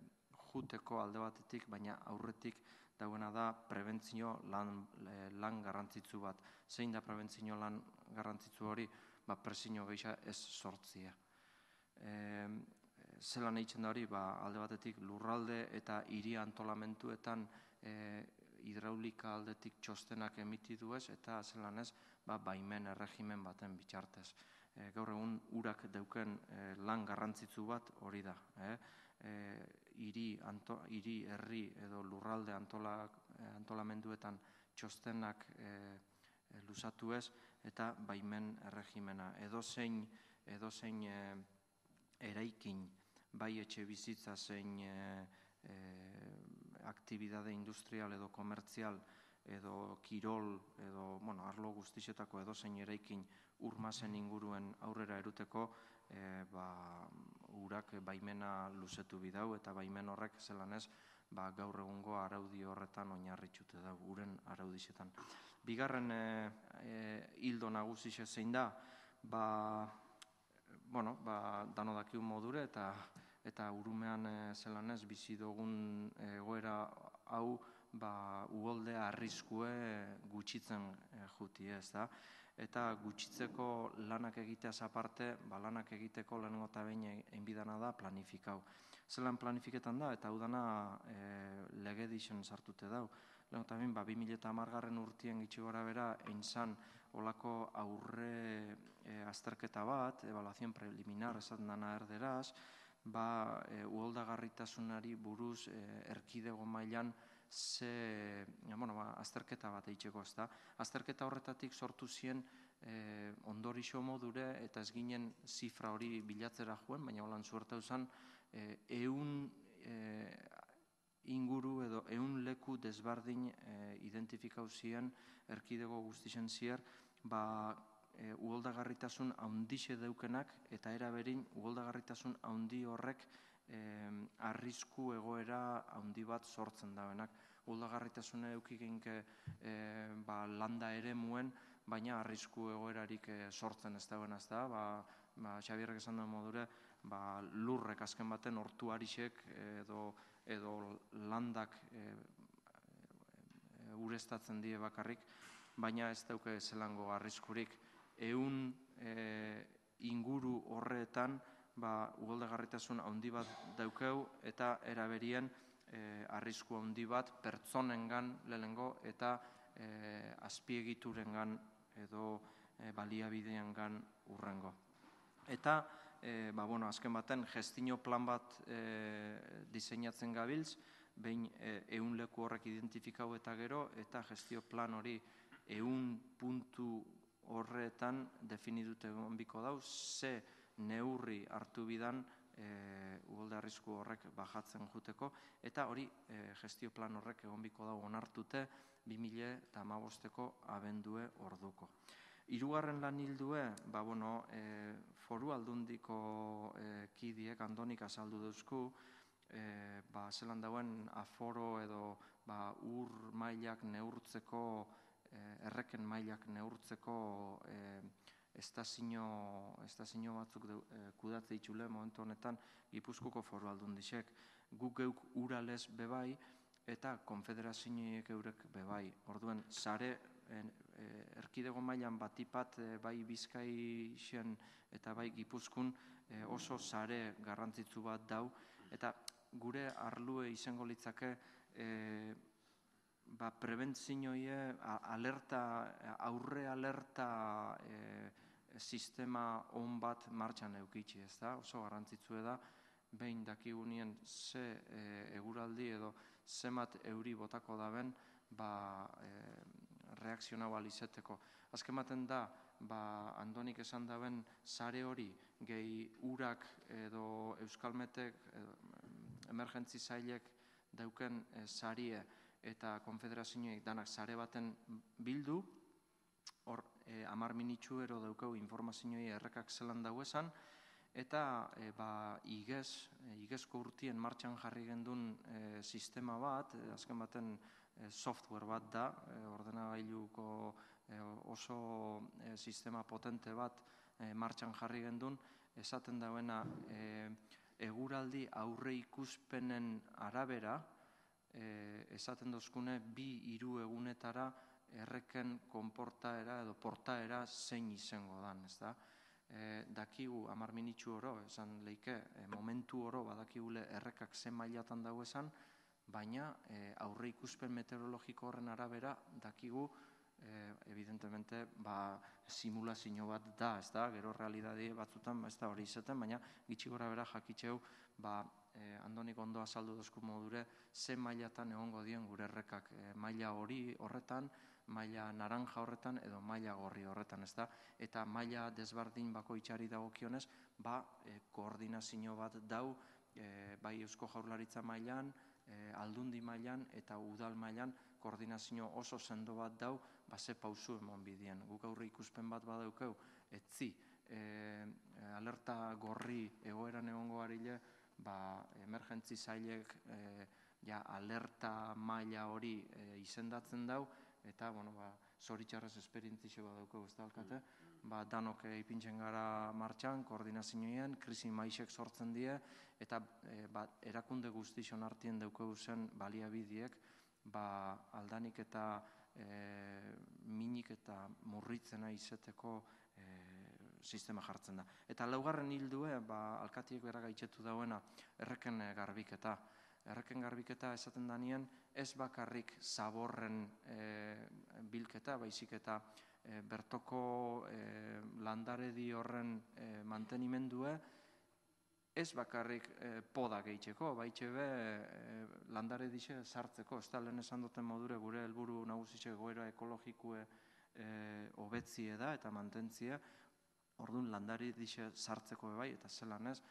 juteko alde batetik, baina aurretik dauena da prebentzio lan, lan garrantzitsu bat. Zein da prebentzio lan garrantzitsu hori? Ba, presio gehiago ez sortzia. E, zelan eitzen da hori? Ba, alde batetik lurralde eta hiri antolamentuetan e, hidraulika aldetik txostenak emitidu ez, eta zelan ez, ba, baimen erregimen baten bitxartez. E, gaur egun urak dauken e, lan garrantzitsu bat hori da. Eh? E, hiri, anto, hiri, herri edo lurralde antola, antolamenduetan txostenak e, e, luzatu ez, eta baimen erregimena. Edo zein, edo zein e, eraikin, bai etxe bizitza zein e, e, aktibidade industrial edo komertzial edo kirol edo bueno, arlo guztixetako edo zein eraikin urmazen inguruen aurrera eruteko e, ba, urak baimena luzetu bidau eta baimen horrek zelan ez ba, gaur egungo araudi horretan oinarritxute da uren araudixetan. Bigarren e, e, hildo nagusixe zein da, ba, bueno, ba, dano dakiun modure eta eta urumean e, zelan ez bizi dugun egoera hau ba, uholde arriskue gutxitzen e, juti ez da. Eta gutxitzeko lanak egiteaz aparte, ba, lanak egiteko lehenengo eta behin egin bidana da planifikau. Zelan planifiketan da, eta hau dana e, lege dixen sartute dau. Lehenengo eta behin, ba, bi mila hamargarren urtien gitxi gora bera, egin zan olako aurre e, azterketa bat, evaluazioen preliminar esaten dana erderaz, ba, e, uholdagarritasunari buruz e, erkidego mailan ze, ja, bueno, ba, azterketa bat eitzeko ez da. Azterketa horretatik sortu zien e, ondorixo modure eta ez ginen zifra hori bilatzera joen, baina holan zuertau zen e, eun e, inguru edo eun leku desbardin e, identifikau ziren erkidego guztixen zier, ba, E, uholdagarritasun haundixe deukenak eta eraberin uholdagarritasun haundi horrek e, arrisku egoera haundi bat sortzen dauenak. Uholdagarritasune eukiginke e, ba, landa ere muen, baina arrisku egoerarik e, sortzen ez dauen ez da. Ba, ba, Xabierrek esan duen modure, ba, lurrek azken baten hortu arixek edo, edo landak e, e, ureztatzen die bakarrik, baina ez dauke zelango arriskurik. Eun e, inguru horretan ba, uholdagarritasun handi bat daukeu eta eraberien e, arrisku handi bat pertsonengan lehenengo eta e, azpiegiturengan edo e, baliabideengan urrengo. Eta e, ba, bueno, azken baten gestio plan bat e, diseinatzen gabiltz, behin e, eun leku horrek identifikau eta gero, eta gestio plan hori eun puntu horretan definitute biko dau, ze neurri hartu bidan uholde arrisku horrek bajatzen juteko, eta hori gestio plan horrek egon biko dago onartute bi mila hamabosteko abendue orduko. Hirugarren lan hildue, ba, bueno, foru aldundiko kidiek Andonik azaldu duzku, ba, zelan dauen aforo edo ba, ur mailak neurtzeko, erreken mailak neurtzeko estazio batzuk kudatze itxule momentu honetan Gipuzkoako foru aldundixek. Guk geuk uralez bebai eta konfederazioek eurek bebai. Orduen, sare erkidego mailan batipat bai Bizkaixen eta bai Gipuzkun oso sare garrantzitsu bat dau, eta gure arlue izango litzake prebentzioie aurre alerta sistema on bat martxan eukitzi, ez da? Oso garrantzitsu da, behin dakigunien ze eguraldi edo zemat euri botako daben reakzionau alizeteko. Azken baten da, Andonik esan daben sare hori gehi urak edo euskalmetek, emergentzi zailek dauken sarie eta konfederazioek danak sare baten bildu, hor amar minitxu ero daukau informazioi errekak zelan dauezan, eta igez, igezko urtien martxan jarri gendun sistema bat, azken baten software bat da, ordenagailuko oso sistema potente bat martxan jarri gendun, esaten dauena eguraldi aurre ikuspenen arabera, esaten dozkune bi hiru egunetara erreken konportaera edo portaera zein izango dan, ez da? Dakigu amar minitxu oro, esan leike, momentu oro badakigule errekak zen mailatan dago esan, baina aurre ikuspen meteorologiko horren arabera dakigu, evidentemente, simulazio bat da, ez da? Gero realidade batzutan ez da hori izaten, baina gitxi gora bera jakitxeu, Andonik ondo azaldu dozku modure, ze mailatan egongo dien gure errekak, maila hori horretan, maila naranja horretan edo maila gorri horretan, ez da? Eta maila desbardin bakoitzari dagokionez, ba, koordinazio bat dau, bai Eusko Jaurlaritza mailan, aldundi mailan eta udal mailan koordinazio oso sendo bat dau, ba, ze pausu emon bidien. Guk aurre ikuspen bat badaukeu, etzi, alerta gorri egoeran egongo arile, emergentzi zailek alerta maila hori izendatzen dau, eta zoritxarrez esperientzio bat daukeu, ez da alkate, danok ipintzen gara martxan, koordinazioen, krisi maixek sortzen die, eta erakunde guztixon artien daukeu zen baliabidiek, aldanik eta minik eta murritzena izeteko sistema jartzen da. Eta laugarren hildue, alkatiek bera gaitxetu dauena, erreken garbiketa. Erreken garbiketa esaten danien, ez bakarrik zaborren bilketa, baizik eta bertoko landaredi horren mantenimendue, ez bakarrik poda gehitzeko, baitxe be landaredixe sartzeko. Ez da lehen esan duten modure gure helburu nagusitxe goera ekologikue hobetzie da eta mantentzie, orduan landaredixe sartzeko bai, eta zelan ez,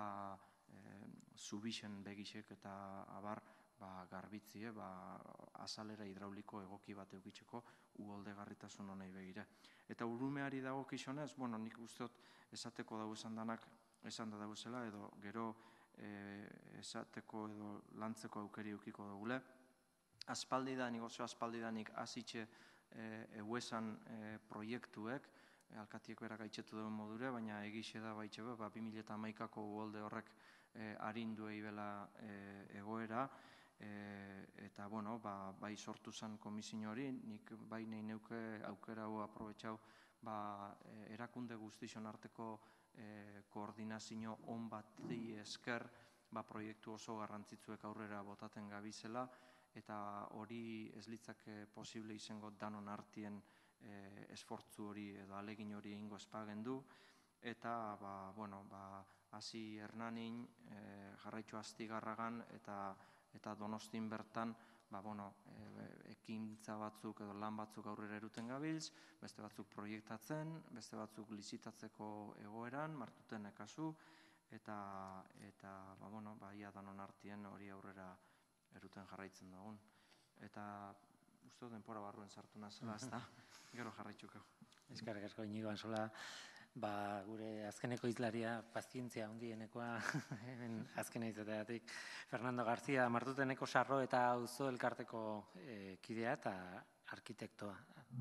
zubixen begixek eta abar garbitzie, azalera hidrauliko egoki bat eukitzeko uholde garritasun honei begire. Eta urumeari dago kixonez, bueno, nik usteot esateko dago esan danak, esan da dago zela, edo gero esateko edo lantzeko aukeri eukiko dugule. Aspaldidanik, oso aspaldidanik azitxe eguesan proiektuek, alkatiek berak aitxetu duen modure, baina egixe da baitxe be, bi mila hamaikako uholde horrek arinduei bela egoera, eta, bueno, bai sortu zen komisio hori, nik bai nahi neuke aukera hau aprobetxau, erakunde guztixon arteko koordinazio on bati esker, proiektu oso garrantzitzuek aurrera botaten gabizela, eta hori ez litzake posible izango danon artien esfortzu hori edo alegin hori egingo espagendu, eta, bueno, hasi Hernanin, jarraitxo Astigarragan eta Donostin bertan, ekintza batzuk edo lan batzuk aurrera eruten gabiltz, beste batzuk proiektatzen, beste batzuk lizitatzeko egoeran, martuten ekazu, eta, eta ba, bueno, ba, ia danon artien hori aurrera eruten jarraitzen dugun. Eta uste denpora barruen sartu nazela, ez da, gero jarraitzuko. Eskerrik asko, Inigo Ansola, ba, gure azkeneko izlaria, pazientzia handienekoa, hemen azkena izateatik, Fernando García, Martuteneko Sarro eta Auzo elkarteko eh, kidea eta arkitektoa.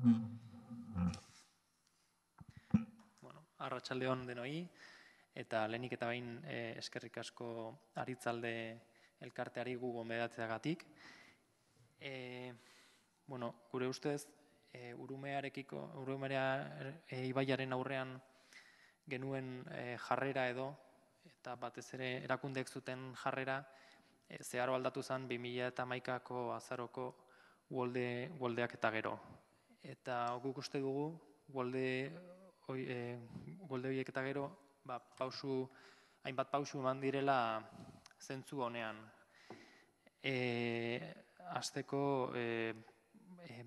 Bueno, arratsaldeon denoi, eta lehenik eta bain eh, eskerrik asko Aritzalde elkarteari gu gonbidatzeagatik. Eh, bueno, gure ustez, e, urumearekiko, urumea e, ibaiaren aurrean genuen e, jarrera edo, eta batez ere erakundeek zuten jarrera, e, zeharo aldatu zen bi mila hamaikako azaroko Uolde, Uoldeak eta gero. Eta guk uste dugu, Uolde, oi, e, Uolde horiek eta gero, ba, pausu, hainbat pausu eman direla zentzu honean. E, Azteko, e, e,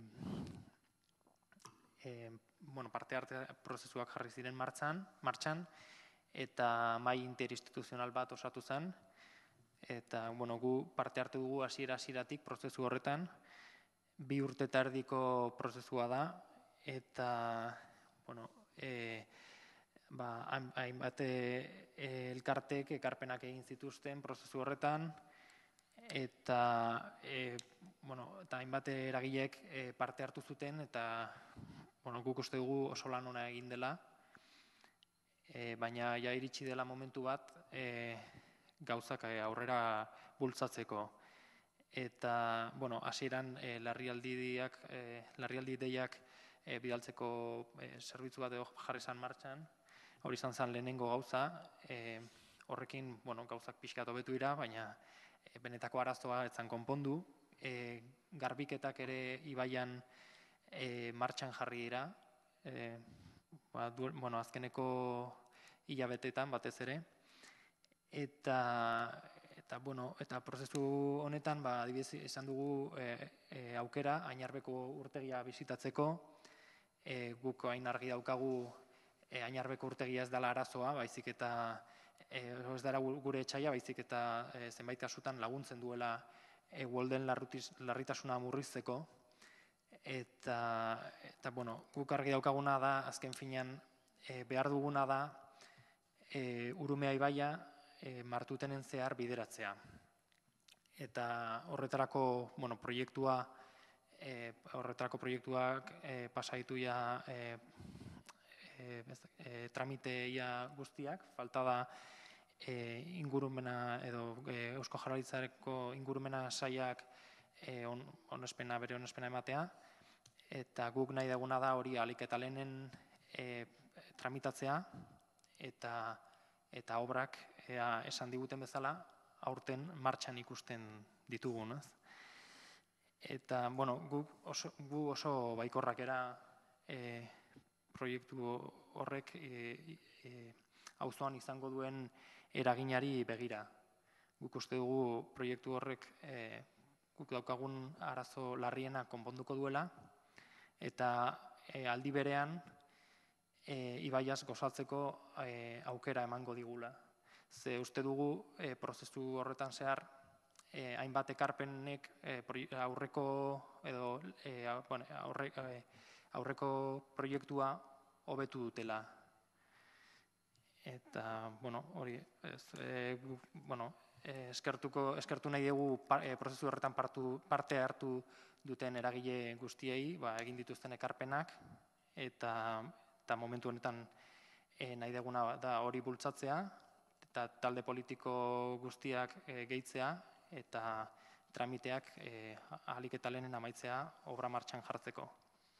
e, bueno, parte arte prozesuak jarri ziren martxan, martxan eta mai interinstituzional bat osatu zen. Eta, bueno, gu parte hartu dugu hasiera hasieratik prozesu horretan, bi urte eta erdiko prozesua da, eta, bueno, e, ba, hainbat e, elkartek ekarpenak egin zituzten prozesu horretan, eta, e, bueno, eta hainbat eragilek e, parte hartu zuten, eta, bueno, guk uste dugu oso lan ona egin dela, e, baina ja iritsi dela momentu bat e, gauzak aurrera bultzatzeko. Eta, bueno, hasieran e, larrialdiak, e, larrialdi deiak e, bidaltzeko e, zerbitzu bat jarri zen martxan, hori izan zen lehenengo gauza, e, horrekin, bueno, gauzak pixkat hobetu dira, baina e, benetako arazoa ez zen konpondu, e, garbiketak ere ibaian e, martxan jarri dira, e, ba, du, bueno, azkeneko hilabetetan batez ere, eta, eta, bueno, eta prozesu honetan, ba, adibidez esan dugu e, e, aukera, Añarbeko urtegia bisitatzeko, e, guk hain argi daukagu e, Añarbeko urtegia ez dela arazoa, baizik eta e, ez dara gure etxaia, baizik eta e, zenbait kasutan laguntzen duela e, Uolden larritasuna murrizteko, eta, eta bueno, guk argi daukaguna da, azken finean e, behar duguna da e, Urumea ibaia e, Martutenen zehar bideratzea. Eta horretarako, bueno, proiektua, e, horretarako proiektuak e, pasaitu ja e, e, e, tramiteia guztiak, falta da e, ingurumena edo e, Eusko Jaurlaritzako ingurumena saiak e, on, onespena, bere onespena ematea, eta guk nahi duguna da hori ahalik eta lehenen e, tramitatzea, eta, eta obrak ea, esan diguten bezala, aurten martxan ikusten ditugun. Ez? Eta, bueno, gu oso, gu oso baikorrak era e, proiektu horrek e, e, auzoan izango duen eraginari begira. Guk uste dugu proiektu horrek e, guk daukagun arazo larriena konponduko duela, eta e, aldi berean e, ibaiaz gozatzeko e, aukera emango digula. Ze uste dugu e, prozesu horretan zehar e, hainbat ekarpenek e, aurreko edo e, bueno, aurre, e, aurreko proiektua hobetu dutela. Eta, bueno, hori, ez, e, bueno, e, eskertuko, eskertu nahi dugu pa, e, prozesu horretan partu, parte hartu duten eragile guztiei, ba, egin dituzten ekarpenak, eta, eta momentu honetan e, nahi duguna da hori bultzatzea, eta talde politiko guztiak e, gehitzea, eta tramiteak e, ahalik eta lehenen amaitzea obra martxan jartzeko.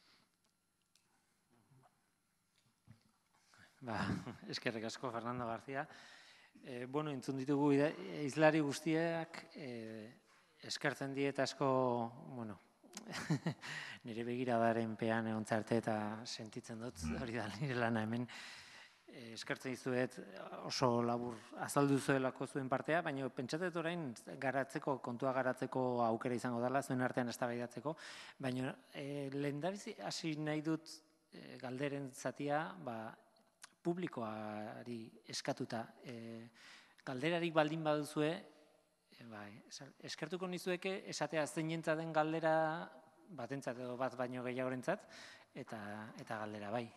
Ba, eskerrik asko, Fernando García. E, bueno, entzun ditugu izlari guztiak, e, eskertzen diet asko, bueno, nire begiradaren pean egon zarte eta sentitzen dut, hori da nire lana hemen. E, eskertzen dizuet oso labur azaldu zuelako zuen partea, baina pentsatet orain garatzeko, kontua garatzeko aukera izango dela, zuen artean eztabaidatzeko, baina e, lehendabizi hasi nahi dut e, galderen zatia, ba, publikoari eskatuta. Galderarik baldin baduzue, eskertuko nizueke esatea zeinentza den galdera batentzat edo bat baino gehiagorentzat, eta galdera bai.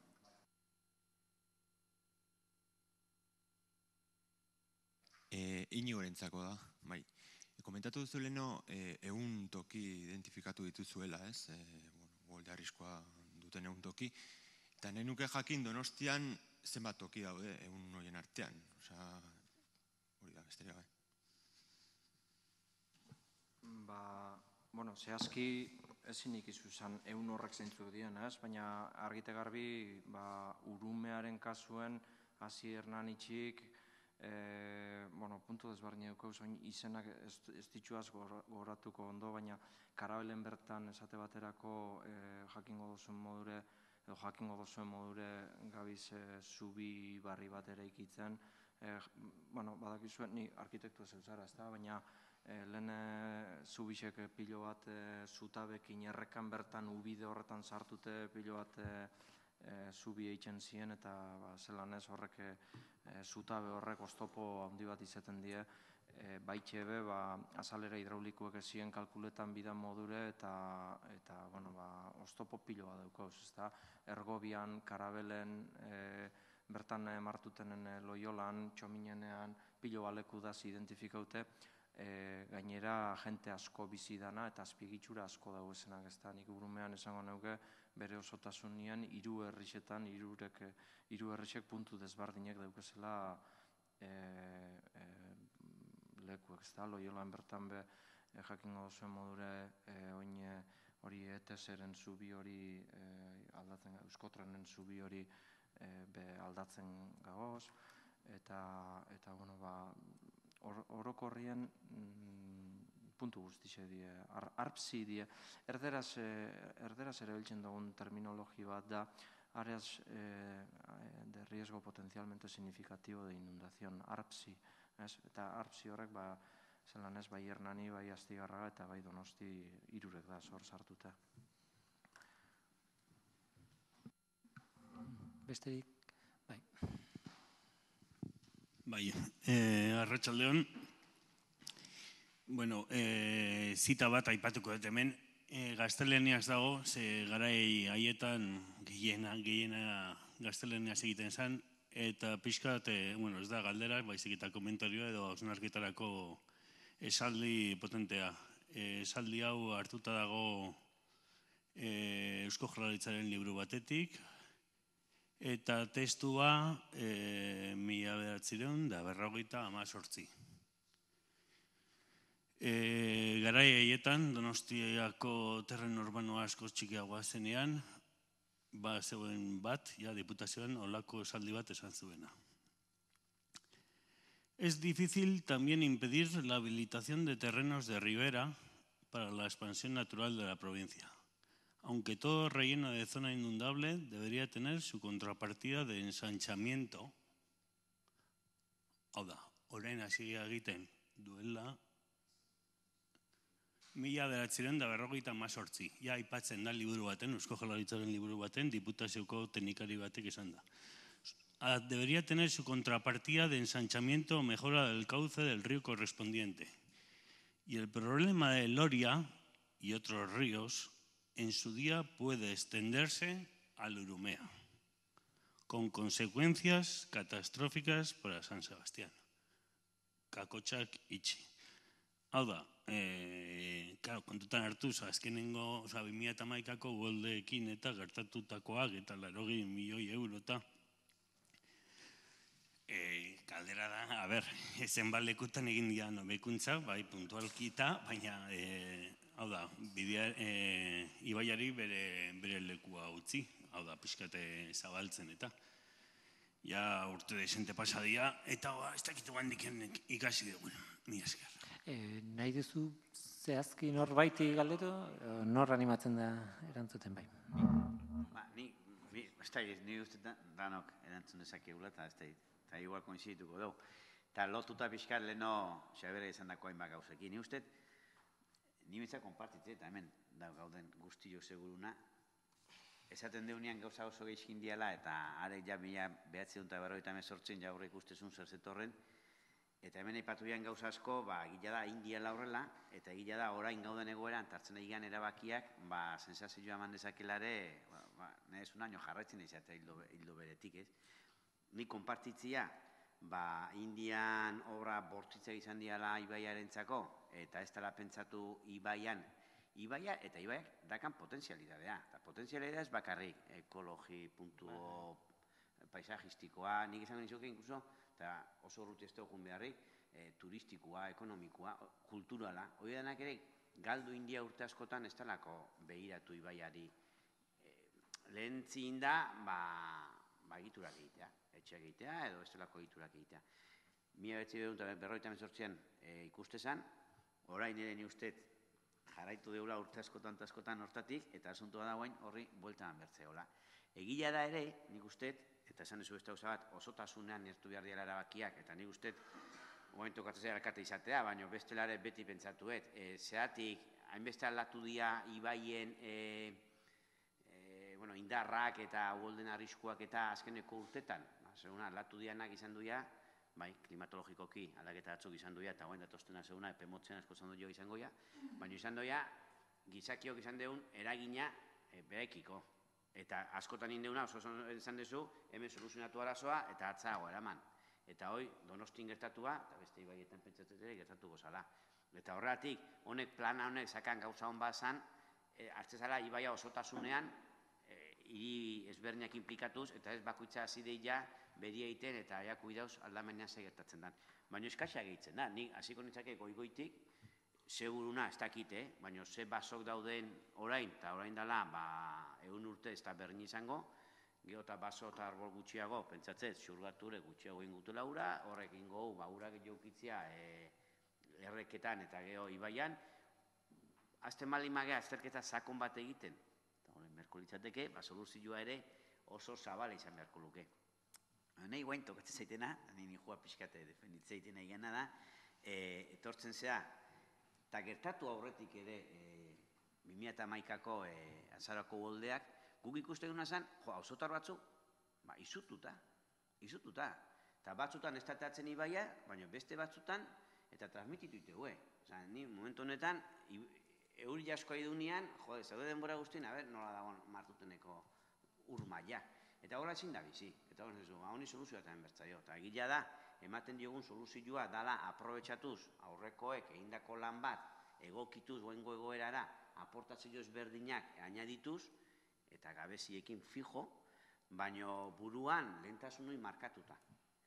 Inigorentzako da, bai. Komentatu duzu leheno, ehun toki identifikatu dituzuela, ez? Golde arriskoa duten ehun toki. Eta nahi nuke jakin Donostian zenbat toki daude ehun horien artean. Osa, hori da, besteria bai. Ba, bueno, zehazki ezin ikizu izan ehun horrek zeintzuk dien, ez? Baina argite garbi, ba, Urumearen kasuen, Hasi Hernanitxik, bueno, puntu desberdin eduko, izenak ez dituaz goratuko ondo, baina Karabelen bertan esate baterako jakingo duzuen modure, edo jakingo duzuen modure gabiz zubi barri bat ere ikitzen. Bueno, badakizuen, ni arkitektu ez eusara, ez da, baina lehen zubisek pilo bat zutabekin errekan bertan ubide horretan sartute pilo bat zubi eitzen ziren, eta zelan ez horrek zutabe horrek oztopo handi bat izaten die, baitxe ebe, azalera hidraulikoek ezien kalkuletan bidan modure, eta oztopo pilo bat daukauz, ez da, Ergobian, Karabelen, bertan martutenen Loiolan, Txominenean, pilo baleku daz identifikaute, gainera jente asko bizi dana eta azpiegitxura asko dago esenak, ez da, nik Urumean esango neuke, bere osotasunean hiru herrixetan, hiru herrixek puntu desbardinek daukezela lekuek, ez da, Loiolan bertan be jakingo duzuen modure oin hori E T S-eren zubi hori aldatzen, Euskotrenen zubi hori aldatzen gagoz, eta, bueno, ba, orokorrien puntu guztize die, arpsi die, erderaz ere biltzen dugun terminologi bat da, áreas de riesgo potencialmente significativo de inundación, arpsi, eta arpsi horrek, zelan ez, bai Hernani, bai Astigarraga, eta bai Donosti hirurek da, zor sartuta. Besterik, bai. Bai, arratsaldeon. Bueno, zita bat aipatuko dut hemen. Gaztelaniaz dago, ze garai haietan gehiena, gehiena gaztelaniaz egiten zen, eta pixkat, bueno, ez da galdera, baizik eta komentarioa edo hausnarketarako esaldi potentea. Esaldi hau hartuta dago Eusko Jaurlaritzaren liburu batetik, eta testua mila bederatziehun eta berrogeita hemezortzi. Garai haietan, Donostiako terren urbanoa asko txikiagoa zenean, ba zegoen bat, ja, diputazioan olako esaldi bat esan zuena. Es difícil también impedir la habilitación de terrenos de ribera para la expansión natural de la provincia. Aunque todo relleno de zona inundable debería tener su contrapartida de ensanchamiento. Hau da, orain hasi egiten duela mila bederatziehun eta berrogeita hemezortzi. Ja, aipatzen da liburu baten, Eusko Jaurlaritzaren liburu baten, diputazioko teknikari batek esan da. Debería tener su contrapartida de ensanchamiento o mejora del cauce del río correspondiente. Y el problema de Loria y otros ríos en su día puede extenderse al Urumea, con consecuencias catastróficas para San Sebastián. Kakotxak itxi. Hau da, kontutan hartuz, azkenengo, bi mila hamaikako goldeekin eta gertatutakoak eta laurogei milioi euro eta kaldera da, a ber, zenbat lekutan egin dira hobekuntza, bai puntualkita, baina, hau da, ibaiari bere lekua utzi, hau da, pixkate zabaltzen eta, ja urte desente pasadia, eta ez dakitu handiken ikasi dugu, mi esker. Nahi duzu zehazki norbaiti galdetu, nor animatzen da erantzuten bai? Ba, ni, ez da, ni uste danok erantzun dezakegula, eta ez da, eta igual koinzidituko dugu. Eta lotuta pixkar leheno xabera izan dako hainbat gauzekin. Ni uste, ni mitzak konpartitzen, eta hemen da gauden guztiok seguruna, esaten deunean gauza oso gehizkin diala, eta are ja mila behatzen eta berroita emezortzen ja horrek ustezun zer zetorren, eta hemen aipatu dian gauza asko, ba, egila da indiala horrela, eta egila da orain gauden egoeran, tartzen egian erabakiak, ba, sensazioa eman dezakelare, ba, ba, nahez un año jarraitzen izatea hildo beretik, ez? Ni konpartitzia, ba, Indian obra bortzitza izan diala ibaiarentzako, eta ez dela pentsatu ibaian, ibaia eta ibaiak dakan potentzialidadea. Eta potentzialidadea ez bakarrik, ekologi, puntu paisajistikoa, nik izango nizuke inkluso, eta oso urruti ez dugun beharrik, turistikoa, ekonomikoa, kulturala. Hoi denak ere, galdu India urte askotan ez talako behiratu ibaiari. Lehentzin da, ba, egiturak egitea, etxeak egitea, edo ez talako egiturak egitea. Mila betzi berroita mezortzian ikustezan, orain ere ni ustet jarraitu deula urte askotan eta askotan hortatik, eta asuntua da guain horri bueltan bertzeola. Egila da ere, nik ustet, eta esan dezu beste hauza bat, osotasunean ertu behar diela erabakiak, eta nik ustet, guain tokatzea alkate izatea, baina bestelare beti pentsatuet, zeatik, hainbeste aldatu dia ibaien indarrak eta uholden arriskuak eta azkeneko urtetan, seguna, aldatu dianak izan duia, bai, klimatologikoki aldaketa batzuk izan duia, eta guain datostena seguna, epe motzen asko izan duio izango ja, baina izan doia, gizakiok izan deun, eragina berekiko. Eta askotan indeuna, oso izan dezu, hemen soluzionatu arazoa, eta atzago eraman. Eta hoi, Donostin gertatua, eta beste ibaietan pentsatzetere gertatuko zala. Eta horregatik, honek plana honek zakan gauza hon bazan, hartzezala ibaia osotasunean, hiri ezberdinak inplikatuz, eta ez bakoitza hasi deia, beri egiten eta ja kuidauz aldamenean ze gertatzen den. Baina eskaxak egiten da, nik hasiko nitzake goigoitik, seguruna ez dakite, baina ze basok dauden orain, eta orain dela, ba, egun urte ez da berdin izango, geho eta baso eta arbol gutxiago, pentsatzez, xurgature gutxiago ingutela ura, horrek ingo, ba, urak jaukitzia erreketan eta geho ibaian, azten bali magea azterketa sakon bat egiten, eta horren beharko litzateke, ba, soluzioa ere oso zabala izan beharko luke. Nahi guain tokatzen zaitena, nahi nihua pixkate defenditzea zaitena igana da, etortzen zea, eta gertatu aurretik ere, bi mila hamaikako azarako goldeak, guk ikuste duna zen, jo, auzotar batzuk, ba, izututa, izututa. Eta batzutan ez tateatzen ibaia, baina beste batzutan, eta transmititu itegue. Osa, ni momentu honetan, euri asko aidunean, jo, zaude denbora guztien, a ber, nola dagoen martuteneko urmaia. Eta horra ezin da bizi. Eta horren zezu, honi soluzioa eta enbertzaio. Eta egila da, ematen diogun soluzioa dala aprobetxatuz, aurrekoek egindako lan bat, egokituz, goengo egoerara, aportatzeo ezberdinak añadituz, eta gabeziekin fijo, baino buruan lehentasunoi markatuta.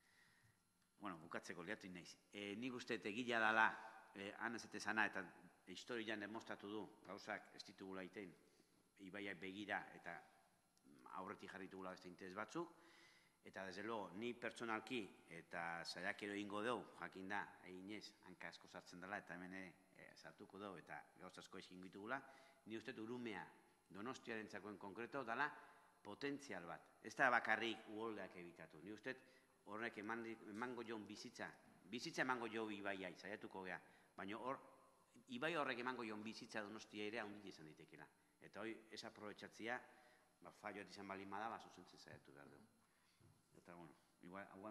Bueno, bukatzeko liatu inaiz. Nik uste egila dala, han ez etezana, eta historian demostratu du, gauzak ez ditugula itein, ibaiak begira, eta aurretik jarritugula beste interes batzuk, eta desde luego, ni pertsonalki, eta saiakero egingo dugu, jakin da, eginez, hanka asko sartzen dela, eta hemen ere sartuko dugu, eta gauza asko eskin gitugula, ni uste urumea Donostiarentzako en konkreto dela potentzial bat. Ez da bakarrik uholdeak ebitatu. Ni uste horrek emango joan bizitza, bizitza emango jo ibaiai, saiatuko gea, baina hor, ibai horrek emango joan bizitza Donostia ere handik izan ditekela. Eta hoi, ez aprobetxatzia, ba, falloat izan balin bada, ba, zuzentzen saiatu behar dugu. Eta, bueno, igual, hauan...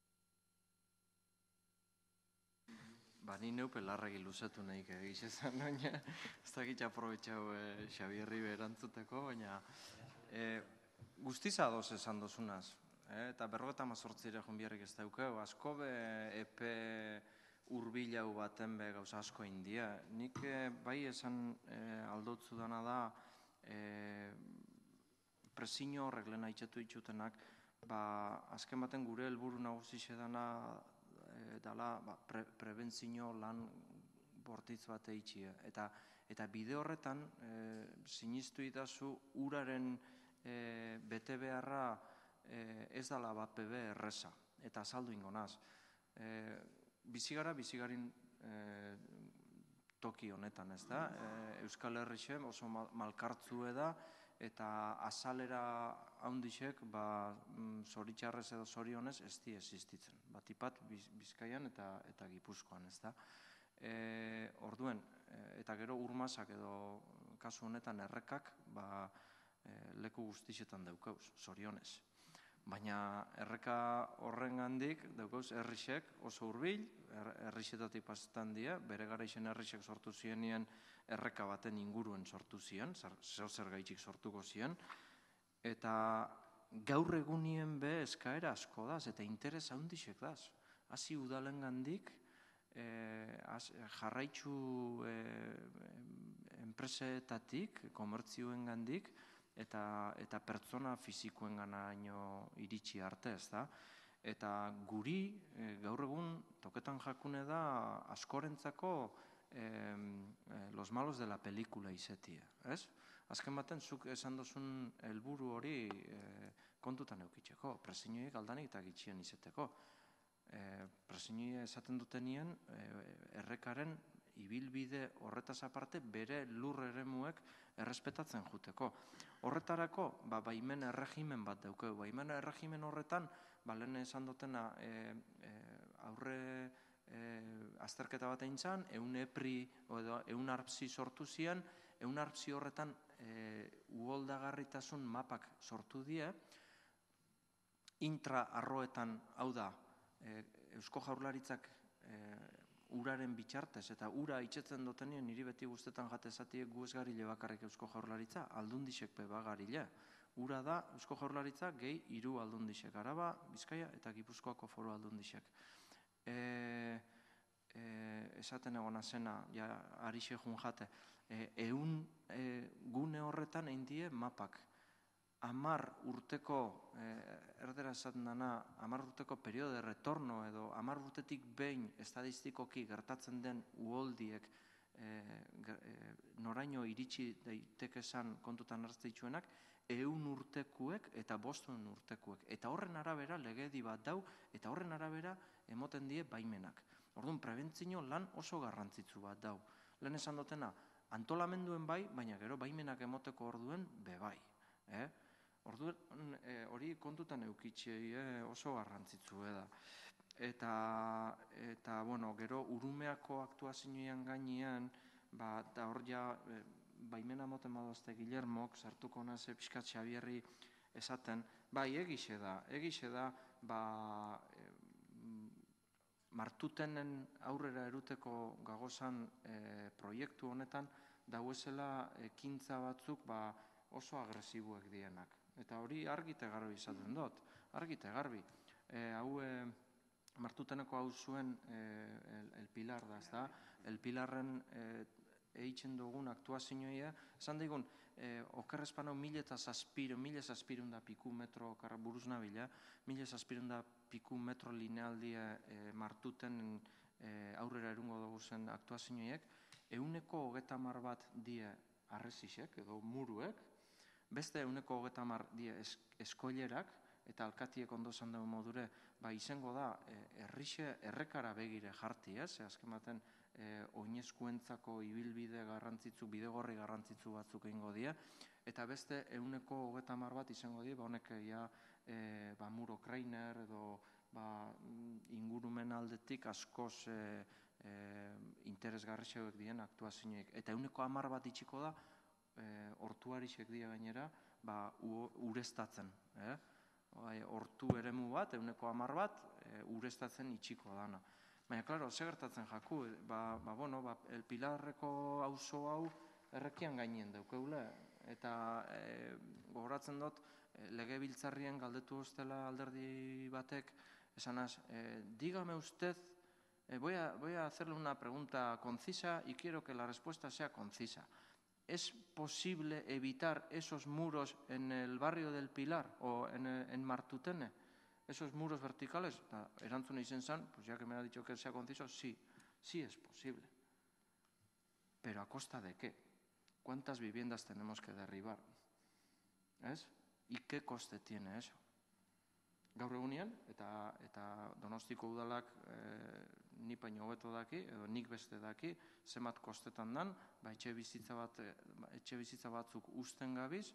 Ba, ni neupe larregi luzatu nahik egizezan, baina ez dakit aprobetxau Xabierri berantzuteko, baina guztiz adoz esan dozunaz. Eta berrogeta mazortzire jonbiarrik ez daukeu, asko be epe urbilau baten be gauza asko india. Nik bai esan aldotzu dana da, presiño horrek lehen haitxetu itxutenak, azken baten gure helburu nagusixe dana dala prebentzio lan bortitz bat eitxia. Eta bide horretan, sinistu idazu, uraren bete beharra ez dala bat pebe erreza, eta azaldu ingonaz. Bizigara, bizigarin toki honetan, ez da? Euskal Herrixe oso malkartzu da, eta azalera haundixek, zoritxarrez edo zorionez, ez di existitzen. Batipat Bizkaian eta Gipuzkoan, ez da? Orduen, eta gero urmasak edo kasu honetan errekak, leku guztixetan daukauz, zorionez. Baina erreka horren gandik daukauz errixek oso hurbil, errixetatik pasetan dira, bere garaixen errixek sortu zienien erreka baten inguruen sortu ziren, zeo zer gaitxik sortuko ziren, eta gaur egunien be eskaera asko daz, eta interes handixek daz. Hasi udalen gandik, jarraitzu enpresetatik, komertzioen gandik, eta pertsona fizikoen ganaino iritsi arte, ez da? Eta guri, gaur egun, toketan jakune da, askorentzako los malos de la pelikula izetia, ez? Azken baten, zuk esan dozun helburu hori kontutan eukitzeko, presiñoiek aldanik eta gitxien izeteko. Presiñoia esaten dutenien, errekaren ibilbide horretaz aparte bere lur eremuek errespetatzen juteko. Horretarako, baimen erregimen bat daukeu. Baimen erregimen horretan, lehen esan dutena aurre azterketa bat egin zan, eun epri edo eun arpsi sortu zian, eun arpsi horretan uholdagarritasun mapak sortu die, intra arroetan, hau da, Eusko Jaurlaritzak uraren bitxartez, eta ura itxetzen dutenien niri beti guztetan jatezatiek gu ez garile bakarrik Eusko Jaurlaritza, aldundixek beba garile. Ura da Eusko Jaurlaritza gehi hiru aldundixek, Araba, Bizkaia eta Gipuzkoako foru aldundixek. Esaten egona zena, arixe jun jate, eun gune horretan egin die mapak. Amar urteko, erdera esaten dana, amar urteko periodo de retorno edo amar urtetik behin estadistikoki gertatzen den uholdiek noraino iritsi daitekezan kontutan hartze dituenak, eun urtekuek eta bostuen urtekuek. Eta horren arabera legedi bat dau, eta horren arabera emoten die baimenak. Orduan, prebentzio lan oso garrantzitsu bat dau. Lehen esan dutena, antolamenduen bai, baina gero baimenak emoteko orduen bebai. Orduan, hori kontutan eukitzei oso garrantzitsu da. Eta, bueno, gero urumeako aktuazioan gainean, da hor ja, baimena moten badozte Guillermok, sartuko naze pixkat Xabierri esaten, bai, egixe da, egixe da, ba, martutenen aurrera eruteko gagozan proiektu honetan, dauezela ekintza batzuk oso agresibuek dienak. Eta hori argite garbi izaten dut, argite garbi. Hau, martuteneko hau zuen El Pilar da, ez da? El Pilarren eitzen dugun aktuazioia, esan digun, oker espanau mila eta zazpirun, mila zazpirun da piku metro, buruz nabila, mila zazpirun da piku metro linealdia martuten aurrera erungo dugu zen aktuazioiek, euneko hogeta mar bat die arrezisek edo muruek, beste euneko hogeta mar die eskoilerak, eta alkatiek ondo zan dugu modure, ba izango da, errixe errekara begire jarti, ez? Azken baten, oinezkuentzako ibilbide garrantzitzu, bidegorri garrantzitzu batzuk egingo die, eta beste euneko hogeta mar bat izango die, ba honek ja, ba muro Kreiner edo ingurumen aldetik askoz interesgarrixeuek dien aktuazioek. Eta euneko hamar bat itxiko da, hortuarixek dira gainera, ureztatzen. Hortu eremu bat, euneko hamar bat, ureztatzen itxiko dana. Baina, klaro, ze gertatzen jaku, El Pilarreko auzo hau errekian gainien daukeule, eta gogoratzen dut, legebiltzarrien galdetu ustela alderdi batek, esanaz, dígame usted, voy a hacerle una pregunta concisa y quiero que la respuesta sea concisa. ¿Es posible evitar esos muros en el barrio del Pilar o en Martutene? Esos muros verticales, erantzuna izen zan, pues ya que me ha dicho que sea conciso, sí, sí es posible. Pero ¿a costa de qué? ¿Cuántas viviendas tenemos que derribar? ¿Es? ¿Y qué coste tiene eso? Gaur egunean, eta Donostiko udalak ni baino hobeto daki, edo nik beste daki, zemat kostetan dan, etxe bizitza batzuk usten gabiz,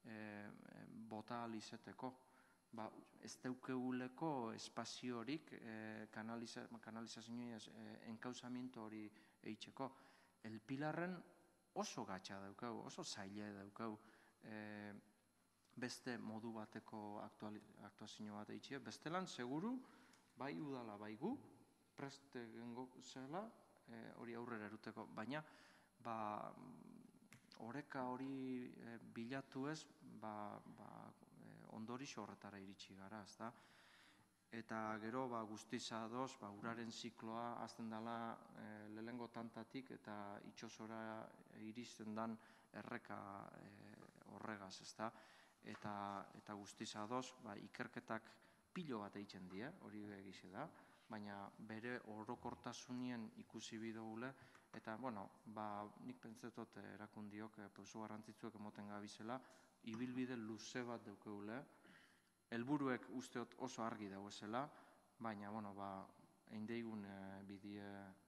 bota alizeteko. Ez daukeuleko espaziorik kanalizazioa enkauzamiento hori eitzeko. El Pilarren oso gatsa daukau, oso zaila daukau. beste modu bateko aktuazio bat eitxe, bestelan seguru, bai udala, bai gu, preste gengo zela, hori aurrera eruteko, baina, ba, oreka hori bilatu ez, ba, ondorixo horretara iritsi gara, ez da? Eta gero, ba, guztiz adoz, ba, uraren zikloa azten dela lehengo tantatik eta itxosora iristen dan erreka horregaz, ez da? Eta guztiz adoz, ikerketak pilo bat egiten die, hori egize da, baina bere orokortasunien ikusi bidogule, eta, bueno, nik pentsetot erakundiok, pauso garrantzitzuek emoten gabizela, ibilbide luze bat daukeule, helburuek usteot oso argi dauezela, baina, bueno, egin deigun bidie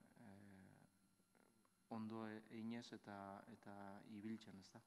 ondo einez eta ibiltzen, ez da?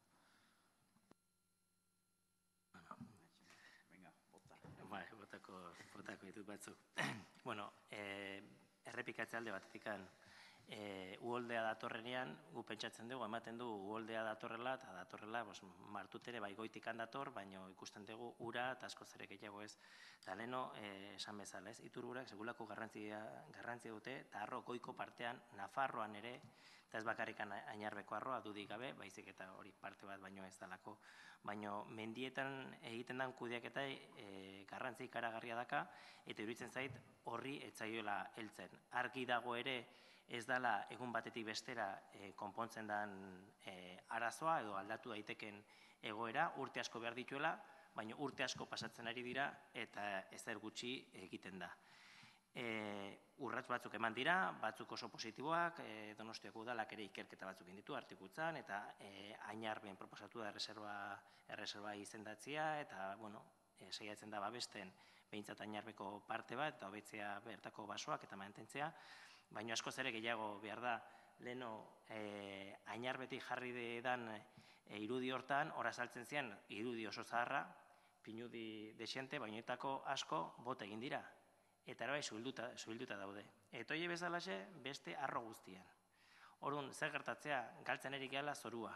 Bai, botako ditut batzuk. Bueno, errepikatze alde batetikan, uholdea datorrenean, gu pentsatzen dugu, ematen du uholdea datorrela, eta datorrela, martutere bai goitikan dator, baina ikusten dugu ura eta asko zere gehiago ez. Eta leheno, esan bezala ez, itururak segulako garrantzia dute, eta arro goiko partean, Nafarroan ere, eta ez bakarrikan Añarbeko arroa dudik gabe, baizik eta hori parte bat baino ez dalako. Baina mendietan egiten den kudeaketa garrantzi ikaragarria daka, eta iruditzen zait horri etzaioela heltzen. Argi dago ere ez dela egun batetik bestera konpontzen den arazoa edo aldatu daiteken egoera, urte asko behar dituela, baina urte asko pasatzen ari dira eta ezer gutxi egiten da. Urrats batzuk eman dira, batzuk oso positiboak, Donostiako udalak ere ikerketa batzuk inditu artikutzan, eta Añarben proposatu da erreserba izendatzia, eta, bueno, saiatzen da babesten behintzat Añarbeko parte bat, eta hobetzea bertako basoak eta mantentzea, baina askoz ere gehiago behar da, leheno Añarbetik jarri den irudi hortan, hor azaltzen zian irudi oso zaharra, pinudi desente, bainoetako asko bot egin dira. Eta ere bai, zubilduta daude. Eta hori bezalaxe, beste arro guztian. Orduan, zer gertatzea, galtzen erik gehala zorua.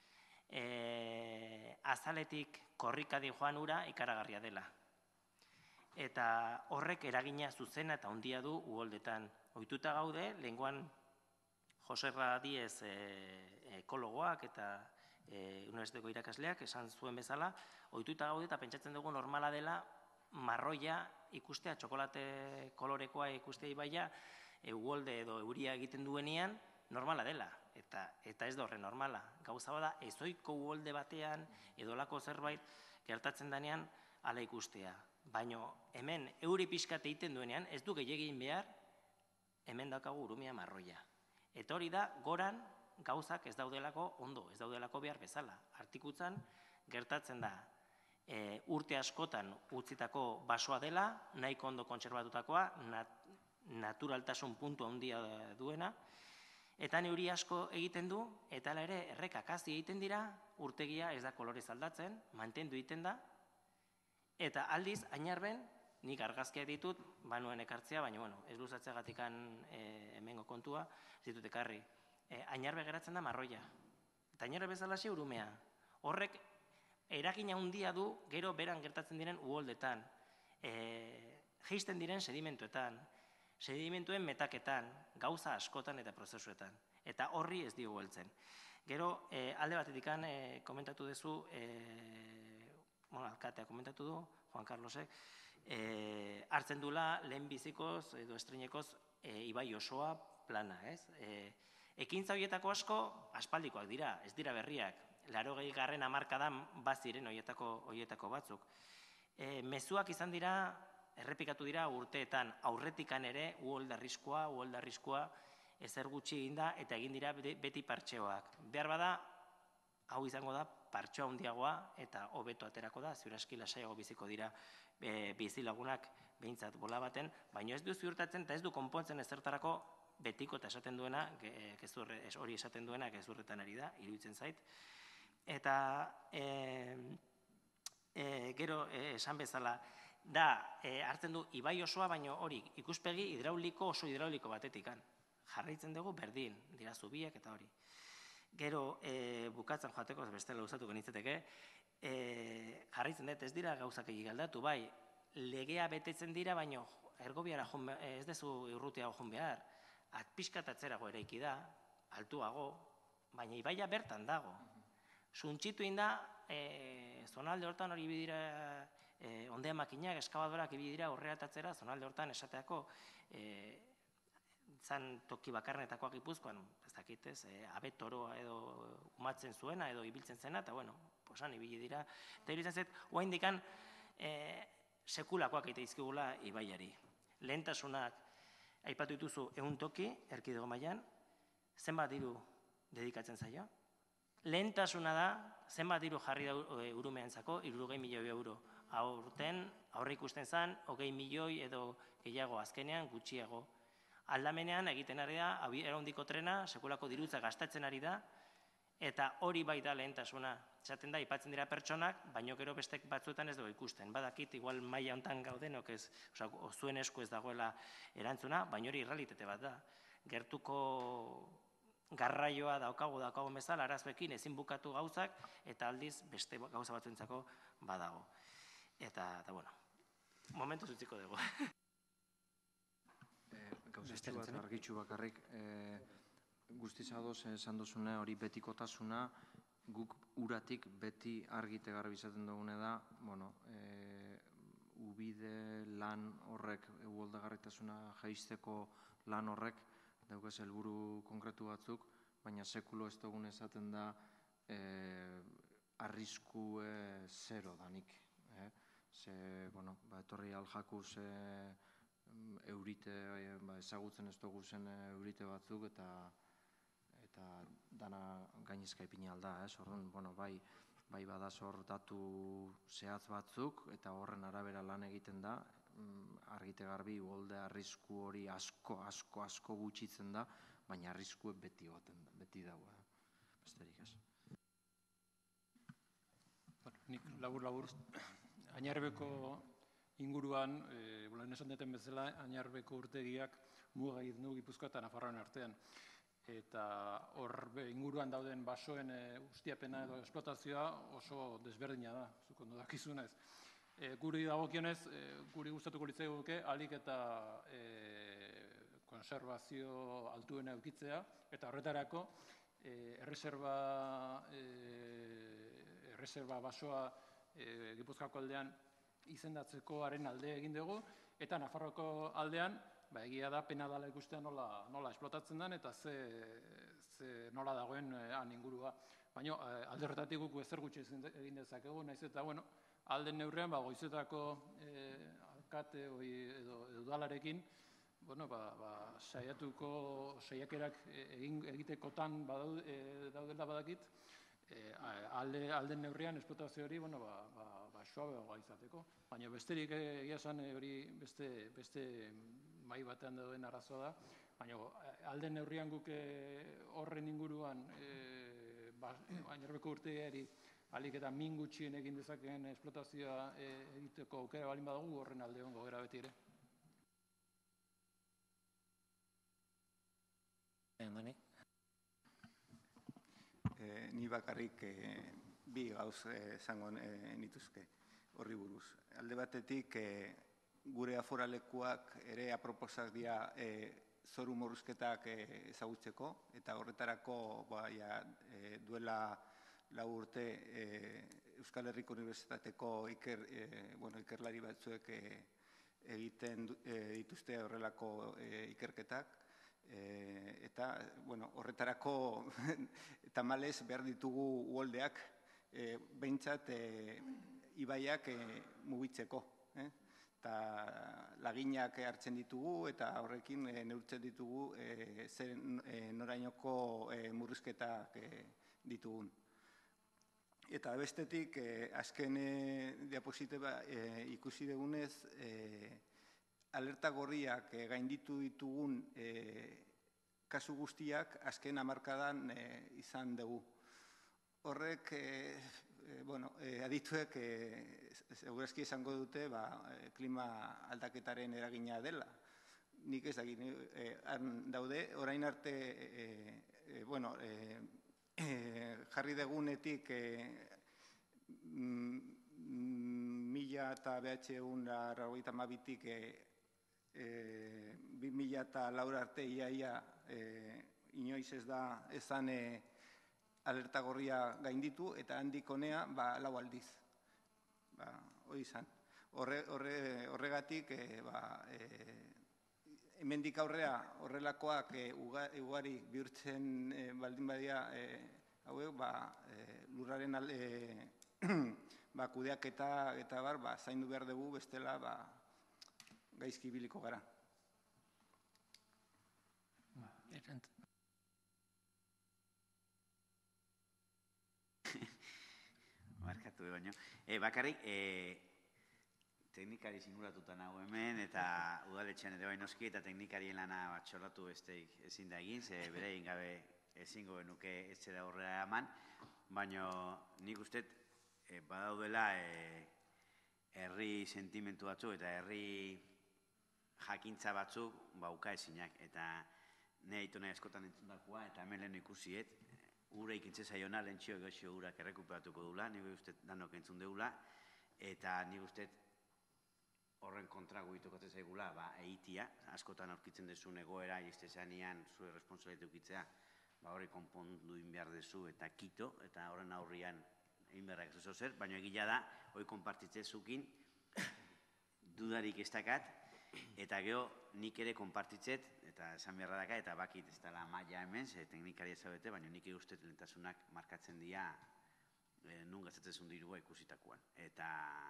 Azaletik korrikadi joan ura ikaragarria dela. Eta horrek eragina zuzena eta handia du uholdetan. Ohituta gaude, lehengoan Joserra Diez ekologoak eta unibertsitateko irakasleak esan zuen bezala, ohituta gaude eta pentsatzen dugu normala dela marroia ikustea, txokolate kolorekoa ikustea ibaia, uholde edo euria egiten duenean, normala dela. Eta ez da horre normala. Gauza bada, ezoiko uholde batean, edolako zerbait, gertatzen denean, ala ikustea. Baina hemen euri pixkate egiten duenean, ez du gehiagin behar, hemen daukagu urumia marroia. Eta hori da, goran gauzak ez daudelako ondo, ez daudelako behar bezala. Artikutzan, gertatzen da, urte askotan utzitako basoa dela, nahiko ondo kontserbatutakoa, naturaltasun puntu handia duena, eta neuri asko egiten du, eta ere errekak hazi egiten dira, urtegia ez da kolorez aldatzen, mantendu egiten da, eta aldiz, Añarben, nik argazkiak ditut, banuen ekartzea, baina ez luzatzeagatik hemengo kontua, ez ditut ekarri. Añarbe geratzen da marroia, eta Añarbe bezalaxe urumea. Horrek eragina handia du gero beran gertatzen diren uholdetan, jeisten diren sedimentuetan, sedimentuen metaketan, gauza askotan eta prozesuetan. Eta horri ez diogu heltzen. Gero, alde batetik komentatu duzu, bueno, alkatea komentatu du, Juan Carlosek, hartzen dula lehenbizikoz edo estreinekoz ibai osoa plana, ez? Ekintza horietako asko aspaldikoak dira, ez dira berriak. Laurogei garren hamarkadan baziren horietako batzuk. Mezuak izan dira, errepikatu dira urteetan aurretikan ere uholde arriskua, uholde arriskua ezer gutxi egin da eta egin dira beti partxeoak. Behar bada, hau izango da partxoa handiagoa eta hobeto aterako da, ziuraski lasaiago biziko dira bizilagunak behintzat bola baten, baina ez du ziurtatzen eta ez du konpontzen ezertarako betiko eta esaten duena, hori esaten duena gezurretan ari da, iruditzen zait. Eta gero esan bezala, da hartzen du ibai osoa, baina hori ikuspegi hidrauliko oso hidrauliko batetikan. Jarraitzen dugu berdin, dira zubiak eta hori. Gero bukatzen joateko, bestela usatu genitzeteke, Jarraitzen dut, ez dira gauzak egik aldatu, bai, legea betetzen dira, baina ergobiara ez dezu urrutiago joan behar, pixkatatzerago eraiki da, altuago, baina ibaia bertan dago. Suntxitu inda, zonalde hortan hori bidira, ondea makinak, eskabadorak ibidira horreatatzera, zonalde hortan esateako, zan toki bakarnetakoak Gipuzkoan, ez dakit ez, abetoroa edo umatzen zuena edo ibiltzen zena, eta bueno, posan ibili dira. Eta iruditzen zait, oain dikan sekulakoak egite izkigula ibaiari. Lehentasunak, aipatu dituzu ehun toki, erkidego mailan, zenbat diru dedikatzen zaio? Lehentasuna da, zenbat diru jarri da urumeantzako, hirurogei milioi euro. Aurten, aurre ikusten zen, hogei milioi edo gehiago azkenean, gutxiago. Aldamenean egiten ari da, eraundiko trena, sekulako dirutza gastatzen ari da, eta hori bai da lehentasuna. Esaten da, ipatzen dira pertsonak, baino gero bestek batzuetan ez dugu ikusten. Badakit, igual maila hontan gaudenok ez, zuen esku ez dagoela erantzuna, baino hori irrealitate bat da. Gertuko garraioa daukagu daukagu bezala, arazoekin ezin bukatu gauzak, eta aldiz beste gauza batzuentzako badago. Eta, bueno, momentuz utziko dugu. Gauzatxu bat argitxu bakarrik, guztiz adoz esan duzune hori betikotasuna, guk uratik beti argite garbi izaten dugune da, bueno, ubide lan horrek, uholdagarritasuna jaisteko lan horrek, daukaz helburu konkretu batzuk, baina sekulo ez dugun esaten da arrisku zero danik. Ze, bueno, etorri aljakuz eurite, ezagutzen ez dugu zen eurite batzuk, eta eta dana gainezka ipini alda, ez? Orduan, bueno, bai, bai badazor datu zehatz batzuk, eta horren arabera lan egiten da, argite garbi, uholde arrisku hori asko, asko, asko gutxitzen da, baina arriskuek beti goten, beti dago, besterik ez. Nik labur-labur, Añarbeko inguruan, lehen esan deten bezala, Añarbeko urtegiak muga egiten du Gipuzkoa eta Nafarroan artean. Eta hor inguruan dauden basoen ustiapena edo esplotazioa oso desberdina da, zuk ondo dakizunez. Guri dagokionez, guri gustatuko litzaiguke ahalik eta konserbazio altuena edukitzea, eta horretarako erreserba erreserba basoa Gipuzkoako aldean izendatzeko haren alde egin dugu, eta Nafarroako aldean, egia da, pena dela ikustea nola esplotatzen den, eta nola dagoen han ingurua. Baina alde horretatik guk ezer gutxi egin dezakegu, nahiz eta, bueno, alden neurrean, goizetako alkate edo udalarekin, bueno, saiatuko, saiakerak egitekotan daudela badakit, alden neurrean esplotazio hori, bueno, suabeagoa izateko. Baina besterik egia esan hori beste mai batean dauden arazoa da, baina alden neurrian guk horren inguruan Añarbeko urtegiari ahalik eta min gutxien egin dezakeen esplotazioa egiteko aukera balin badugu, horren alde hongo gara beti ere. Ni bakarrik bi gauz esango nituzke horri buruz. Alde batetik, gure aforalekuak ere aproposak dira zoru murrizketak ezagutzeko, eta horretarako duela lau urte Euskal Herriko Unibertsitateko ikerlari batzuek egiten dituzte horrelako ikerketak, eta horretarako tamalez behar ditugu uholdeak behintzat ibaiak mugitzeko. Eta laginak hartzen ditugu eta horrekin neurtzen ditugu norainoko murrizketak ditugun. Eta bestetik, azken diapositiba ikusi dugunez, alerta gorriak gainditu ditugun kasu guztiak azken hamarkadan izan dugu. Horrek, adituek segurazki esango dute klima aldaketaren eragina dela. Nik ez dakit, daude, orain arte jarri degunetik mila bederatziehun eta laurogeita hamabitik bi mila lau arte iaia inoiz ez da ezan alerta gorria gainditu, eta handik honea lau aldiz. Hori izan. Horregatik, hemendik aurrea horrelakoak ugari bihurtzen baldin badia hauek, lurraren kudeaketa eta bar, zaindu behar dugu, bestela gaizki ibiliko gara. Markatu baino. Bakarrik, teknikari singuratuta nago hemen, eta udaletxean ere bai noski, eta teknikarien lana txorratu besteik ezin da egin, ze bere egin gabe ezingo genuke etxera horrela eman, baina nik uste badaudela herri sentimentu batzuk eta herri jakintza batzuk bauka ezinak, eta nahi ditu nahi askotan entzundakoa, eta hemen lehen ikusiet, ura ikintze zaiona, lehentxio egoxio urak errekuperatuko dula, nik uste danok entzun deula, eta nik uste horren kontra guitukatzen zaigula, eitia, askotan aurkitzen dezun egoera, izte zanean zure responsabilitate ukitzea, hori konpondu behar dezu eta kito, eta horren aurrian egin beharrak ez zer, baina egila da, hori konpartitzezukin, dudarik ez dakat, eta geho nik ere konpartitzet, eta esan beharra daka, eta bakit ez dela maia hemen, ze teknikari ezabete, baina nik egustet lehentasunak markatzen dira nun gazatzen dirua ikusitakoan. Eta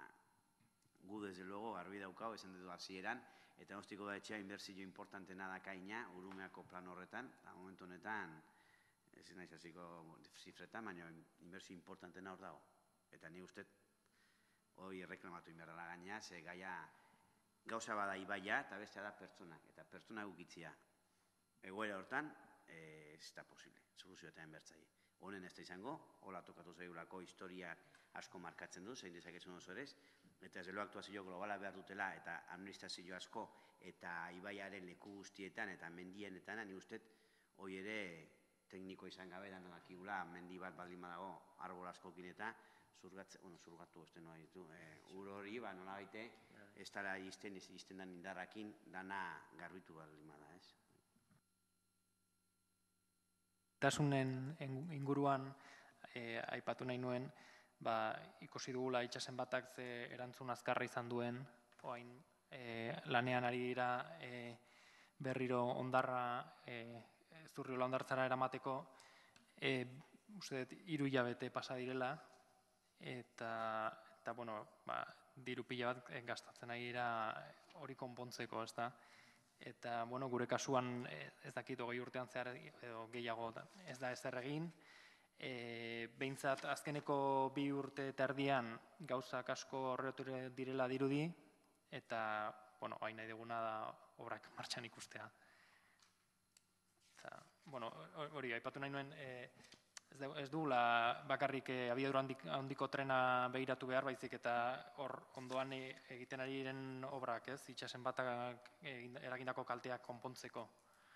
gu desde luego garbi daukau, esan dut hasieran, eta nostiko da etxea inbertsio importantena dakaina Urumeako plan horretan, eta momentu honetan, ez naiz hasiko zifretan, baina inbertsio importantena hor dago. Eta ni uste hori erreklamatu inberrala gaina, ze gaia gauza bada ibaia eta bestea da pertsonak, eta pertsonak ukitzia. Egoera hortan, ez da posible, soluzio eta enbertzai. Honen ez da izango, hola tokatu zaigulako historiak asko markatzen du, zein dezakezun oso ere, eta ez delo aktuazio globala behar dutela, eta administrazio asko, eta ibaiaren leku guztietan, eta mendienetan, ni uste, hoi ere tekniko izan gabe, da nolakigula, mendi bat baldin badago, arbol askokin eta, zurgatu ez denoa ditu, ur hori, nola baite, ez dara izten, izten dan indarrakin, dana garbitu baldin bada, ez? Tasunen inguruan aipatu nahi nuen, ikusi dugula itxasen batak ze erantzun azkarra izan duen, oain lanean ari dira berriro ondarra, Zurriola ondartzara eramateko, uste dut hiru hilabete pasa direla, eta, bueno, diru pila bat gastatzen ari dira hori konpontzeko, ez da? Eta, bueno, gure kasuan ez dakit hogei urtean zehar edo gehiago ez da ezer egin. Behintzat azkeneko bi urte eta erdian gauzak asko horretu direla dirudi, eta, bueno, hain nahi duguna da obrak martxan ikustea. Bueno, hori, aipatu nahi nuen, ez dugula bakarrik abiadura handiko trena behiratu behar, baizik eta hor ondoan egiten ari diren obrak, ez, itxasen batak eragindako kalteak konpontzeko.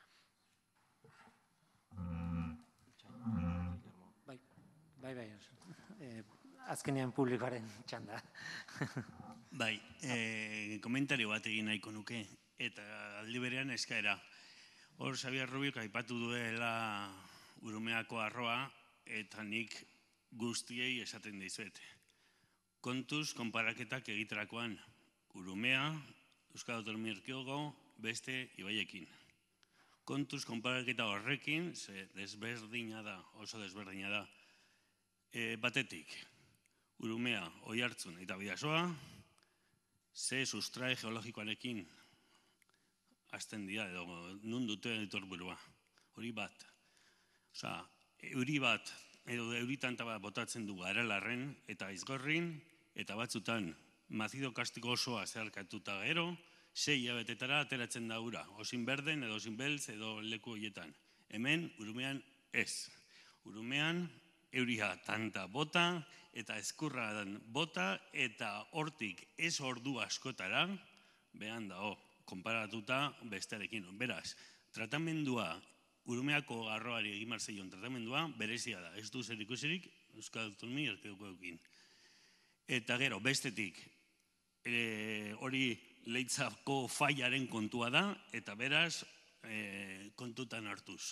Bai, bai, bai, azkenean publikoaren txanda. Bai, komentario bat egin nahiko nuke, eta aldi berean eskaera. Hor, Xabier Rubik aipatu duela Urumeako arroa, eta nik guztiei esaten dizuet. Kontuz, konparaketak egiterakoan, Urumea, Euskal Autonomia Erkidego, beste ibaiekin. Kontuz, konparaketa horrekin, ze desberdina da, oso desberdina da. Batetik, Urumea, Oiartzun eta Bidasoa, ze sustrae geologikoarekin azten dira, edo nun dute etorburua. Hori bat. Osa, euri bat, edo euritanta bat botatzen du Aralarren eta Aizgorrin, eta batzutan mazido kastiko osoa zeharkatuta gero, sei hilabetetara ateratzen da ura. Osin berden, edo osin beltz, edo leku horietan. Hemen, Urumean ez. Urumean, euria tanta bota, eta eskurra bota, eta hortik ez ordu askotara, behan dago, konparatuta bestearekin. Beraz, tratamendua, Urumeako garroari egin marzeion tratamendua, berezia da. Ez du zer ikusirik, Euskal Autonomia Erkidegoekin. Eta gero, bestetik, hori Leitzako faiaren kontua da, eta beraz, kontutan hartuz.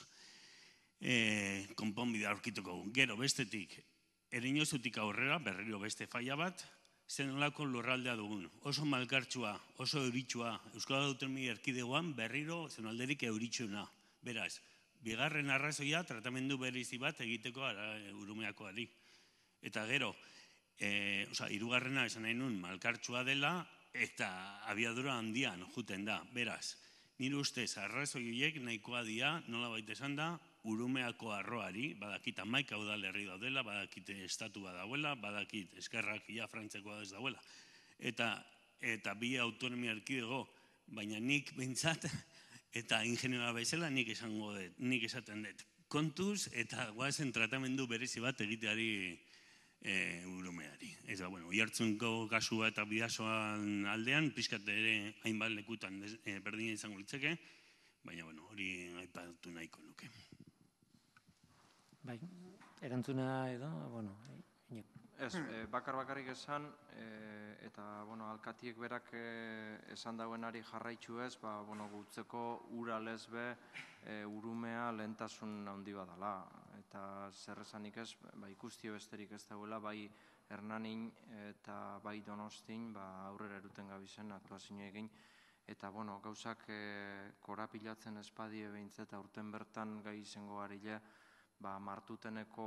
Konponbidea aurkituko. Gero, bestetik, Ereñozutik aurrera, berriro beste faia bat, zen olako lurraldea dugun. Oso malkartsua, oso euritsua, Euskal Autonomia Erkidegoan berriro zenalderik euritsuena. Beraz, bigarren arrazoia tratamendu berezi bat egiteko Urumeakoari. Eta gero, hirugarrena esan nahi nun malkartsua dela eta abiadura handian juten da. Beraz, nire ustez arrazoi horiek nahikoa dira, nola baita esan da, Urumeako arroari, badakit hamaika udalerri daudela, badakit estatu bat dauela, badakit eskerrak ia frantzekoa ez dauela. Eta bi autonomia erkidego, baina nik bintzat, eta ingenioa bezala nik esango dut, nik esaten dut. Kontuz eta guazen tratamendu berezi bat egiteari Urumeari. Ez da, bueno, Oiartzunko kasua eta Bidasoan aldean, pixkat ere hainbat lekutan berdina izango litzeke, baina, bueno, hori aipatu nahiko nuke. Bai, erantzuna edo, bueno, ez, bakar bakarrik esan, eta, bueno, alkatiek berak esan dauenari jarraitzu ez, ba, bueno, gutzeko ura lezbe Urumea lehentasun handi badala. Eta zer esanik ez, ba, ikustio besterik ez dauela, bai Hernanin eta bai Donostin, ba, aurrera eruten gabizen aktuazio egin. Eta, bueno, gauzak korapilatzen espadie behintzet, aurten bertan gai izango garile, ba, martuteneko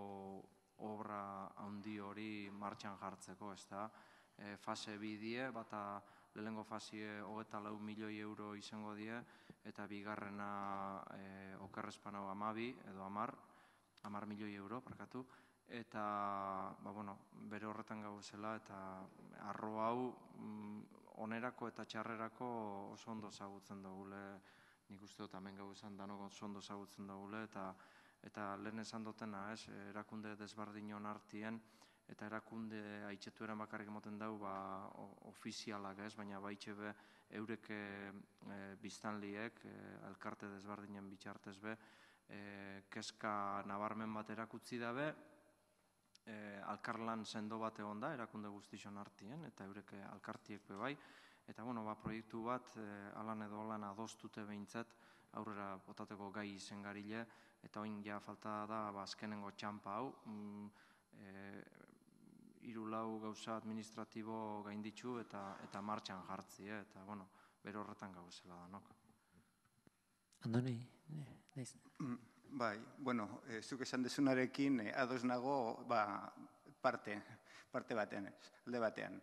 obra handi hori martxan jartzeko, ez da, fase bi die, bata lehengo fasie hogeta lau milioi euro izango die, eta bigarrena okerrezpanau amabi, edo amar, amar milioi euro, parkatu, eta, ba, bueno, bere horretan gauzela, eta arro hau onerako eta txarrerako oso ondo zagutzen dugule, nik uste dut hemen gauzan danok oso ondo zagutzen dugule, eta eta lehen esan dutena, ez, erakunde desbardinon artien, eta erakunde haitxetuaren bakarrik emoten dau, ba, ofizialak ez, baina baitxe be, eurek biztanliek, elkarte desbardinen bitxartez be, kezka nabarmen bat erakutzi dabe, alkarlan sendo bat egon da, erakunde guztixon artien, eta eurek alkartiek be bai, eta, bueno, ba, proiektu bat, alan edo alan adostute behintzat, aurrera botateko gai izen garile, eta oin ja falta da azkenengo txampa hau, hiru lau gauza administratibo gainditzu eta martxan jartzi, eta, bueno, bere horretan gauzela da, nok? Andoni, naiz? Bai, bueno, zuk esan desunarekin ados nago parte, parte batean, alde batean.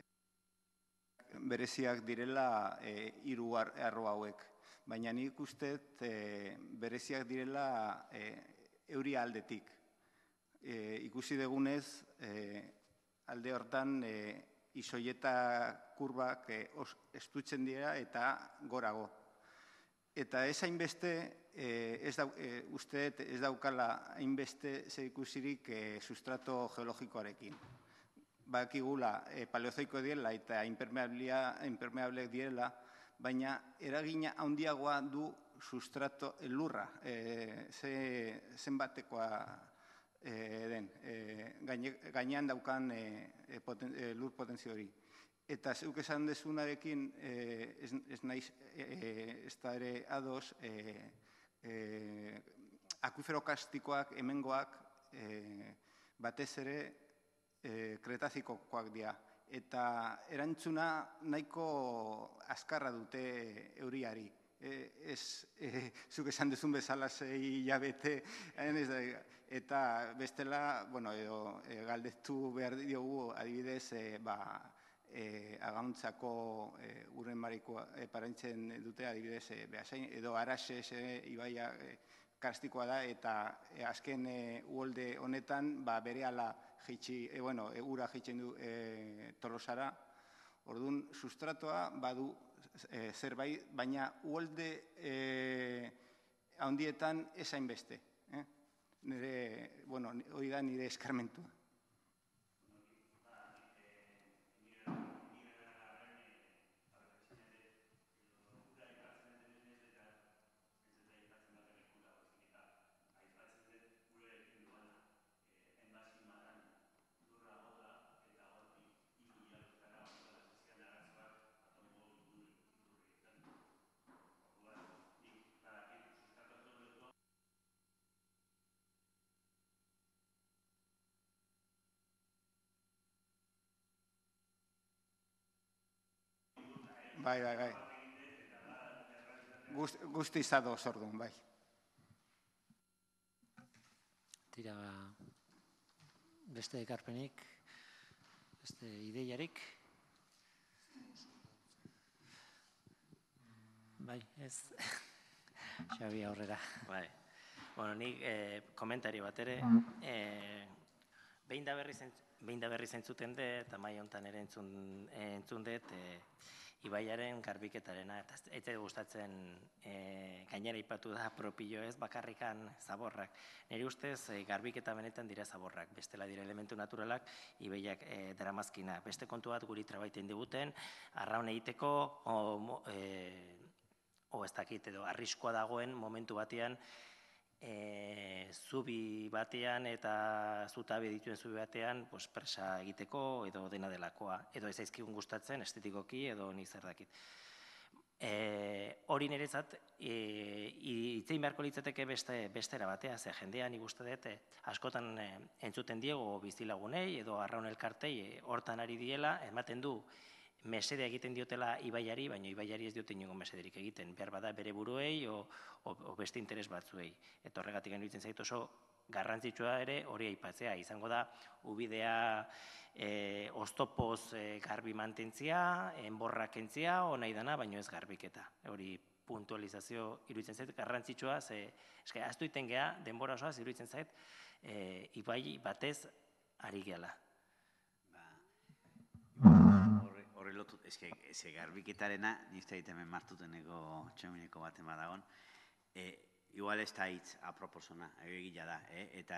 Bereziak direla hiru arro hauek. Baina nik uste bereziak direla euria aldetik. Ikusi degunez, alde hortan isoieta kurbak estutzen dira eta gorago. Eta ez hainbeste, uste ez daukala hainbeste zer ikusirik sustrato geologikoarekin. Bakigula paleozoiko direla eta impermeablek direla, baina eragina handiagoa du sustrato lurra, zenbatekoa den, gainean daukan lur potentzio hori. Eta zeuk esan dezunarekin ez naiz ez da ere ados, akuifero kastikoak, hemengoak, batez ere kretazikokoak dira. Eta erantzuna nahiko azkarra dute euriari. Zuk esan duzun bezala zei hilabete, eta bestela, bueno, galdetu behar diogu adibidez, agauntzako urren mariko parentzen dute adibidez, edo Araxes ibaia karstikoa da, eta azken uholde honetan berehala ura jeitzen du Tolosara. Orduan, sustratoa badu zerbait, baina uholde handietan ez hainbeste. Hori da nire eskarmentua. Bai, bai, bai. Guzti izado zordun, bai. Tira, beste ekarpenik, beste ideiarik. Bai, ez. Xabi aurrera. Bai. Bueno, nik eh, komentario bat ere, eh, behin da berri zentz, behin da berri zentzuten dut, eta mai hontan ere entzun, entzun dut, eh, Ibaiaren garbiketarena, eta ez zait gustatzen e, gainera ipatu da propio ez, bakarrikan zaborrak. Nire ustez, e, garbiketa benetan dira zaborrak, bestela dira elementu naturalak, ibaiak e, daramazkina. Beste kontu bat guri trabaiten diguten, arraun egiteko, o, e, o ez dakit edo, arriskoa dagoen momentu batean, E, zubi batean eta zutabe dituen zubi batean pues, presa egiteko edo dena delakoa, edo ez aizkigun gustatzen estetikoki edo ni zer dakit. E, hori niretzat e, itzein beharko litzateke beste, bestera batea, ze jendean nik uste dut e, askotan e, entzuten diego bizilagunei edo arraun elkartei e, hortan ari diela, ematen du mesede egiten diotela ibaiari, baina ibaiari ez diote inongo mesederik egiten. Behar bada bere buruei o, o, o beste interes batzuei. Eta horregatik iruditzen zait oso garrantzitsua ere hori aipatzea. Izango da, ubidea e, oztopoz e, garbi mantentzia, enborra kentzia, o nahi dana, baina ez garbiketa. Hori puntualizazio iruditzen zait garrantzitsua, ze eske, aztu iten geha, denbora osoaz iruditzen zait, e, ibai batez ari gehala. Horre lotu, eske, eze garbiketarena, nizte egiten hemen martuteneko txomineko baten badagon, e, igual ez da hitz aproposona, egila da, eh? Eta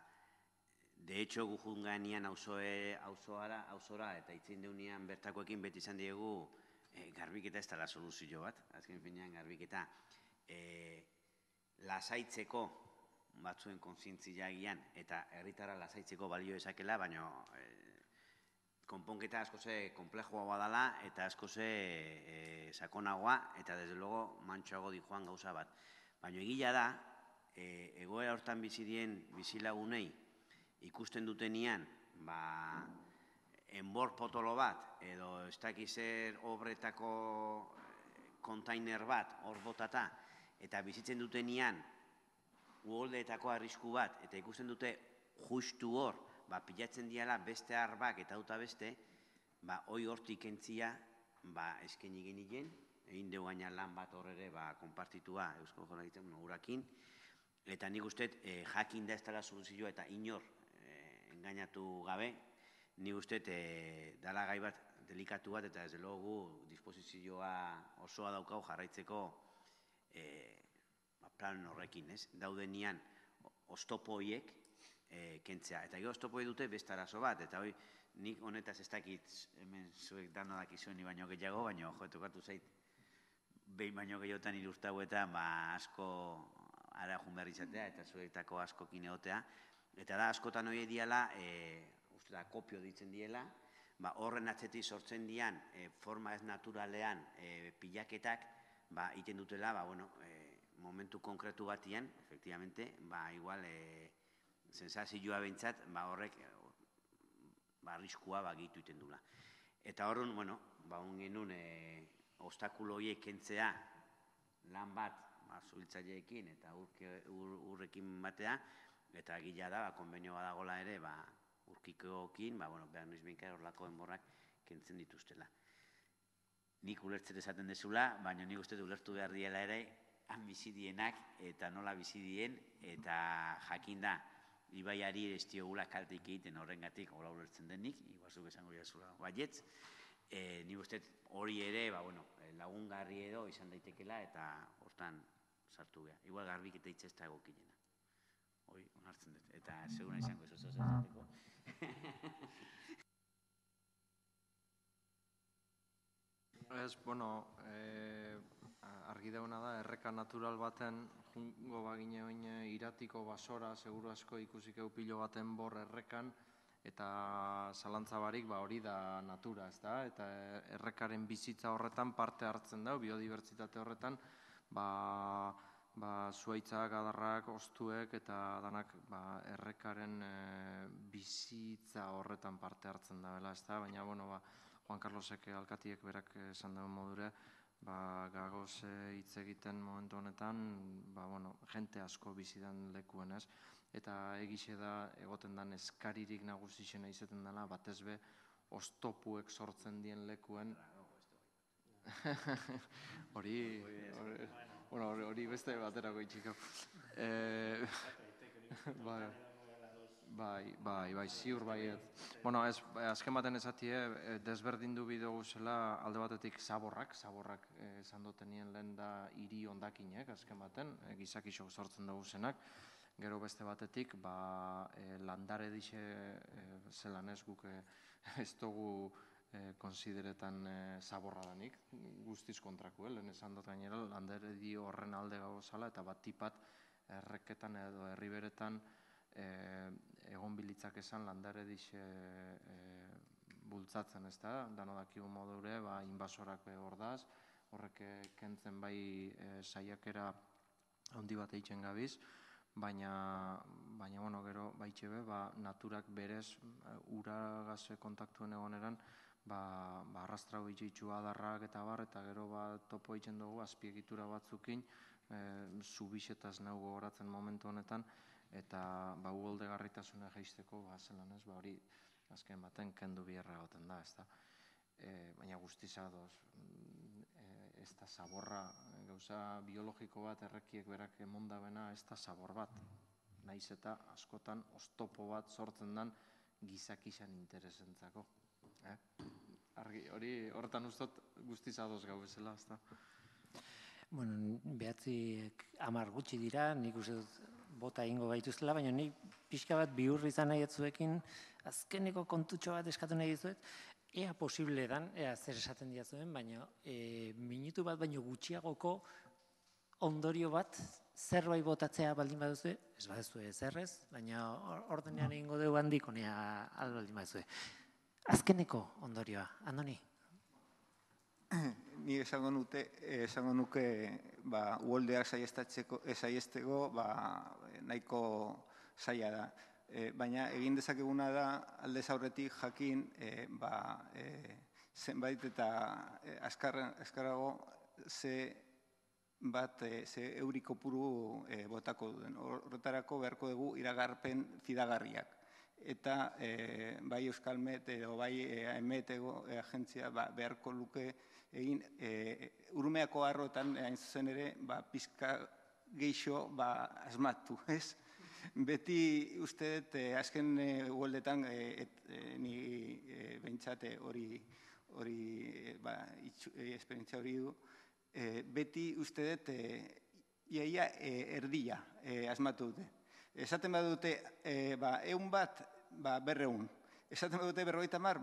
de hecho gujunganian auzoara, auzora, eta itzin deunian bertakoekin beti izan diegu e, garbiketa ez da la soluzio bat, azken finean garbiketa e, lasaitzeko batzuen kontzientzia egian, eta herritara lasaitzeko balio ezakela, baina e, konponketa asko ze komplejoa badala eta asko ze e, sakonagoa eta desde luego mantxoago di joan gauza bat. Baina egila da, e, egoera hortan bizidien bizilagunei ikusten dutenian, ba, enbor potolo bat edo ez dakiz zer obretako kontainer bat hor botata eta bizitzen dutenian uholdeetako arrisku bat eta ikusten dute justu hor ba, pilatzen diala beste arbak eta auta beste, ba, hoi hortik entzia, ba, eskeni genien, egin dugu gaina lan bat horre ba, konpartitua Eusko Jaurlaritzan urakin, eta nik uste e, jakin da ez dela soluzioa eta inor e, engainatu gabe, nik uste e, dala gai bat delikatu bat eta ez logu disposizioa osoa daukau jarraitzeko e, ba, plan horrekin, ez? Daudenian oztopo hiek, E, kentzea. Eta gero oztopoi dute beste arazo bat, eta hoi nik honetaz ez dakit hemen zuek dano dakizuen baino gehiago, baino joetokatu zait behin baino gehiotan iruztauetan ba, asko ara jun behar izatea eta zuetako asko kineotea, eta da askotan hori diala e, uste da kopio ditzen diela, ba, horren atzetik sortzen dian e, forma ez naturalean e, pilaketak ba, iten dutela ba, bueno, e, momentu konkretu batian, efectivamente, ba, igual e, sensazioa behintzat, ba horrek ba arriskua ba gitu iten dula. Eta horren, bueno, ba un genuen e, obstakulo horiek kentzea lan bat, ba zuhiltzaileekin eta urke, ur, urrekin batea, eta gila da, ba, konbenio badagola ere, ba urkikoekin, ba bueno, behar noiz behinka horlako enborrak kentzen dituztela. Nik ulertzen esaten dezula, baina nik uste ulertu behar diela ere, han bizidienak eta nola bizidien, eta jakin da, ibaiari estiogula kalteik egiten horrengatik hola ulertzen denik, iguazuk esango jazula baietz, e, nik uste hori ere ba, bueno, lagungarri edo izan daitekela eta hortan sartu behar. Igual garbik eta hitz ez da egokilena. Hori, onartzen dut, eta segura izango ez oso zerteko. Ez, bueno, eh, argi dauna da, erreka natural baten jungo bagine oin iratiko basora, seguru asko ikusik eupilo baten bor errekan, eta zalantza barik ba, hori da natura, ez da? Eta errekaren bizitza horretan parte hartzen da, biodibertsitate horretan, ba, ba, zuaitzak, adarrak, oztuek eta danak ba, errekaren e, bizitza horretan parte hartzen da, ez da? Baina, bueno, ba, Juan Carlosek alkatiek berak esan duen modure, ba, gagoz hitz egiten momentu honetan, ba, bueno, jente asko bizidan lekuen ez, eta egixe da egoten dan eskaririk nagusixena izaten dela, batez be, oztopuek sortzen dien lekuen. Hori, bueno, hori beste baterako itxiko. Bai, bai, bai, ziur bai. Bueno, ez, azken baten esatie, desberdindu bideo guzela alde batetik zaborrak, zaborrak esan dutenien lehen da hiri ondakinek, azken baten, gizakixok sortzen dugu zenak. Gero beste batetik, ba, landare dixe zelan ez guk ez dugu konsideretan zaborra danik, guztiz kontrako, lehen esan dut gainera, landare di horren alde gauzala, eta bat tipat erreketan edo herriberetan egon bilitzak esan landare dixe bultzatzen, ez da, dano dakigu modure, ba, inbasorak hordaz, horrek kentzen bai saiakera handi bat eitzen gabiz, baina, baina, bueno, gero, baitxe be, ba, naturak berez, uragaz kontaktuen egoneran, ba, ba, arrastrau itxitxu adarrak eta bar, eta gero, ba, topo eitzen dugu, azpiegitura batzukin, zubixetaz nahu gogoratzen momentu honetan, eta ba, uholdegarritasuna jaisteko, ba, zelan ez, ba, hori azken baten kendu biherra goten da, ez da. Baina guztiz adoz, ez da zaborra, gauza biologiko bat errekiek berak emondabena, ez da zabor bat. Naiz eta askotan oztopo bat sortzen dan gizakixan interesentzako. Hori horretan ustot guztiz adoz gau bezala, ez da. Bueno, behatziek hamar gutxi dira, nik uste dut bota egingo gaituztela, baina nik pixka bat bihurri izan nahi etzuekin, azkeneko kontutxo bat eskatu nahi dizuet, ea posible dan, ea zer esaten diazuen, baina minutu bat baino gutxiagoko ondorio bat zerbait botatzea baldin baduzue, ez baduzue zerrez, baina ordenean egingo dugu handik honea albaldin baduzue. Azkeneko ondorioa, Andoni? Ni esango nuke, esango nuke, ba, uholdeak saiesteko, ba, nahiko zaila da. Baina egin dezakeguna da, aldez aurretik jakin, ba, zenbait eta azkarrago ze bat, ze euriko puru botako duen. Horretarako beharko dugu iragarpen fidagarriak. Eta bai Euskalmet edo bai Aemeteko agentzia beharko luke egin Urumeako arroetan hain zuzen ere pizka geixo asmatu, ez? Beti uste dut azken uholdetan ni behintzat hori esperientzia hori du, beti uste dut iaia erdia asmatu dute. Esaten badute eun bat, berreun. Esaten badute berrogeita hamar,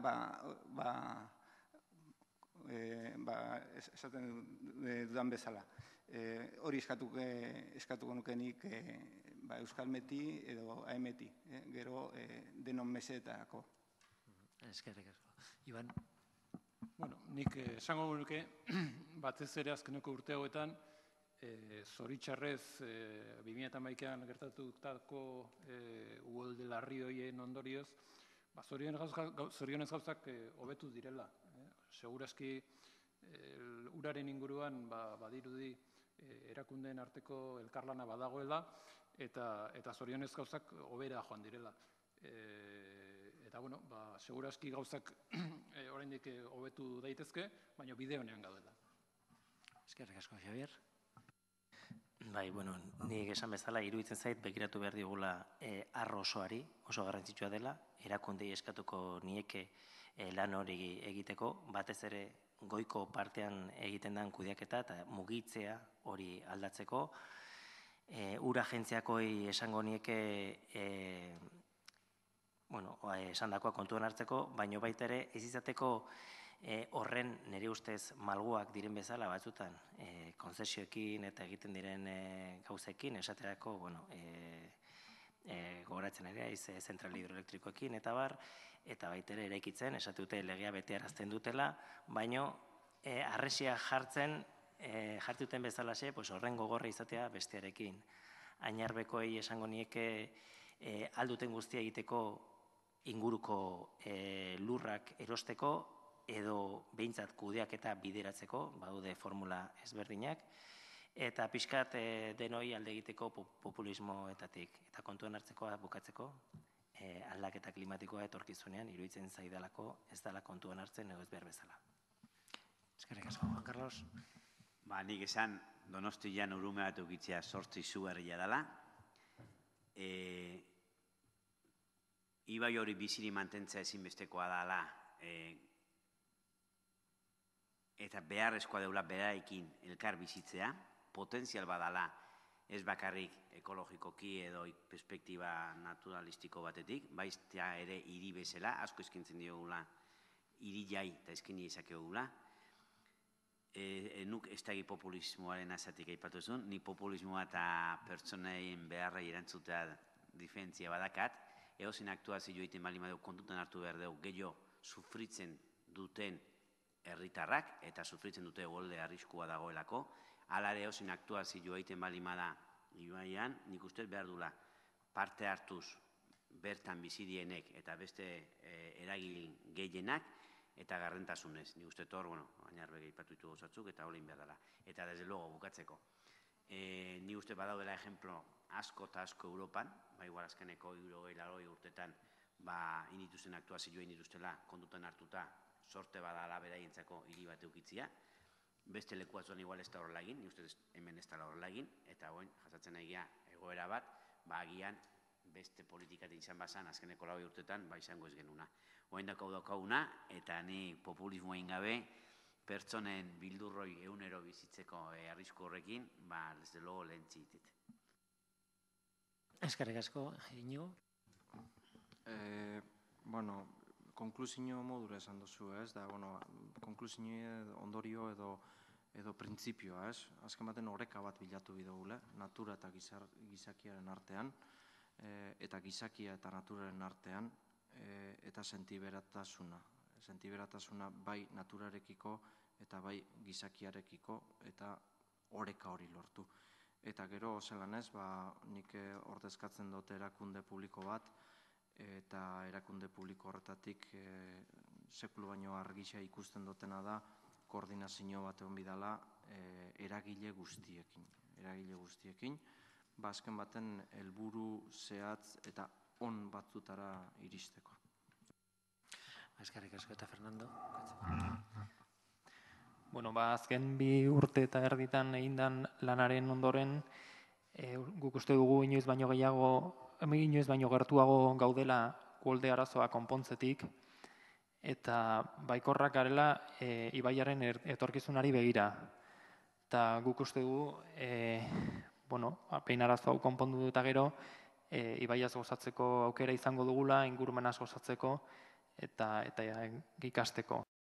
esaten dudan bezala. Hori eskatuko nukenik Euskalmeti edo Aemeti, gero denon meseetako. Eskerrik asko. Iban? Bueno, nik esango nuke, batez ere azkeneko urte hauetan, zoritxarrez bi mila hamaikaan gertatutako uholde larri horien ondorioz, zorionez gauzak hobetu direla. Segurazki uraren inguruan badirudi erakundeen arteko elkarlana badagoela eta zorionez gauzak hobera joan direla. Eta, bueno, segurazki gauzak oraindik hobetu daitezke, baina bide honean gaudela. Eskerrik asko, Javier. Bai, bueno, nik esan bezala iruditzen zait begiratu behar digula arro osoari, oso garrantzitsua dela, erakundei eskatuko nieke lan hori egiteko, batez ere goiko partean egiten den kudeaketa eta mugitzea hori aldatzeko. Ura agentziakoi esango nieke bueno, esan dakoa kontuan hartzeko, baino baita ere ez izateko horren nire ustez malguak diren bezala batzutan konzesioekin eta egiten diren gauzekin, esaterako, bueno, gogoratzen ere, zentral hidroelektrikoekin eta bar, eta baita ere eraikitzen, esatute legea bete arazten dutela, baino arresia jartzen, jartuten bezalaxe, horren gogorra izatea bestearekin. Ainarbekoei esango nieke alduten guztia egiteko inguruko lurrak erosteko, edo behintzat kudeaketa bideratzeko, badaude formula ezberdinak, eta pixkat denoi alde egiteko populismoetatik. Eta kontuan hartzekoa bukatzeko, aldaketa klimatikoa etorkizunean, iruditzen zaidalako ez dela kontuan hartzen edo ez behar bezala. Eskerrik asko, Juan Carlos. Ba, nik esan Donostian urume bat eukitzea sortzi izugarria dela. Ibai hori biziri mantentzea ezinbestekoa dela eta beharrezkoa deula beraikin elkar bizitzea, potentzial badala ez bakarrik ekologikoki edo perspektiba naturalistiko batetik, baiztea ere hiri bezala, asko eskintzen diogula, hiri jai eta eskini ezakegula. Nuk ez da populismoaren azatik aipatu zuen, ni populismoa eta pertsoneien beharra erantzutea diferentzia badakat, eozin aktuazio egiten bali madeu kontutan hartu behar dugu gehiago sufritzen duten herritarrak eta sufritzen dute golde arriskua dagoelako, hala ere eozin aktuazio egiten bali mada Ibaian, nik uste behar dula parte hartuz bertan bizidienek eta beste eragil gehienak eta garrentasunez. Nik uste hor, bueno, bainarbe gehiatu ditu gozatzuk eta hori behar dela. Eta desde luego bukatzeko. Nik uste badaudela ejemplo asko eta asko Europan, ba igual azkeneko hirurogei laurogei urtetan ba inituzen aktuazioa inituztela kontutan hartuta sorte badala beraientzako hiri bat eukitzia. Beste leku batzuan igual ez da horrela egin, ni uste hemen ez da horrela egin, eta oin, jasatzen egia egoera bat, ba agian beste politikatik izan bazan, azkeneko lau urtetan, ba izango ez genuna. Oin dako daukaguna, eta ni populismoa ingabe, pertsonen bildurroi egunero bizitzeko arrisku horrekin, ba, desde logo lehen txitit. Eskerrik asko, Iñigo? Bueno, konklusio modura esan duzu, ez? Da, bueno, konklusio ondorio edo edo printzipioa, ez? Azken baten oreka bat bilatu bidogule, natura eta gizakiaren artean, eta gizakia eta naturaren artean, eta sentiberatasuna. Sentiberatasuna bai naturarekiko eta bai gizakiarekiko eta oreka hori lortu. Eta gero, zelan ez, nik ordezkatzen dut erakunde publiko bat, eta erakunde publiko horretatik sekulu baino argisa ikusten dutena da koordinazio bat egon bidala eragile guztiekin. Eragile guztiekin, azken baten helburu zehatz eta on batzutara iristeko. Eskerrik asko eta Fernando. Bueno, ba, azken bi urte eta erditan egindan lanaren ondoren, guk uste dugu inoiz baino gehiago, inoiz baino gertuago gaudela golde arazoa konpontzetik, eta baikorrak garela ibaiaren etorkizunari begira. Eta guk uste dugu, pein arazo hau konpondu eta gero, ibaiaz gozatzeko aukera izango dugula, ingurumenaz gozatzeko eta ikasteko.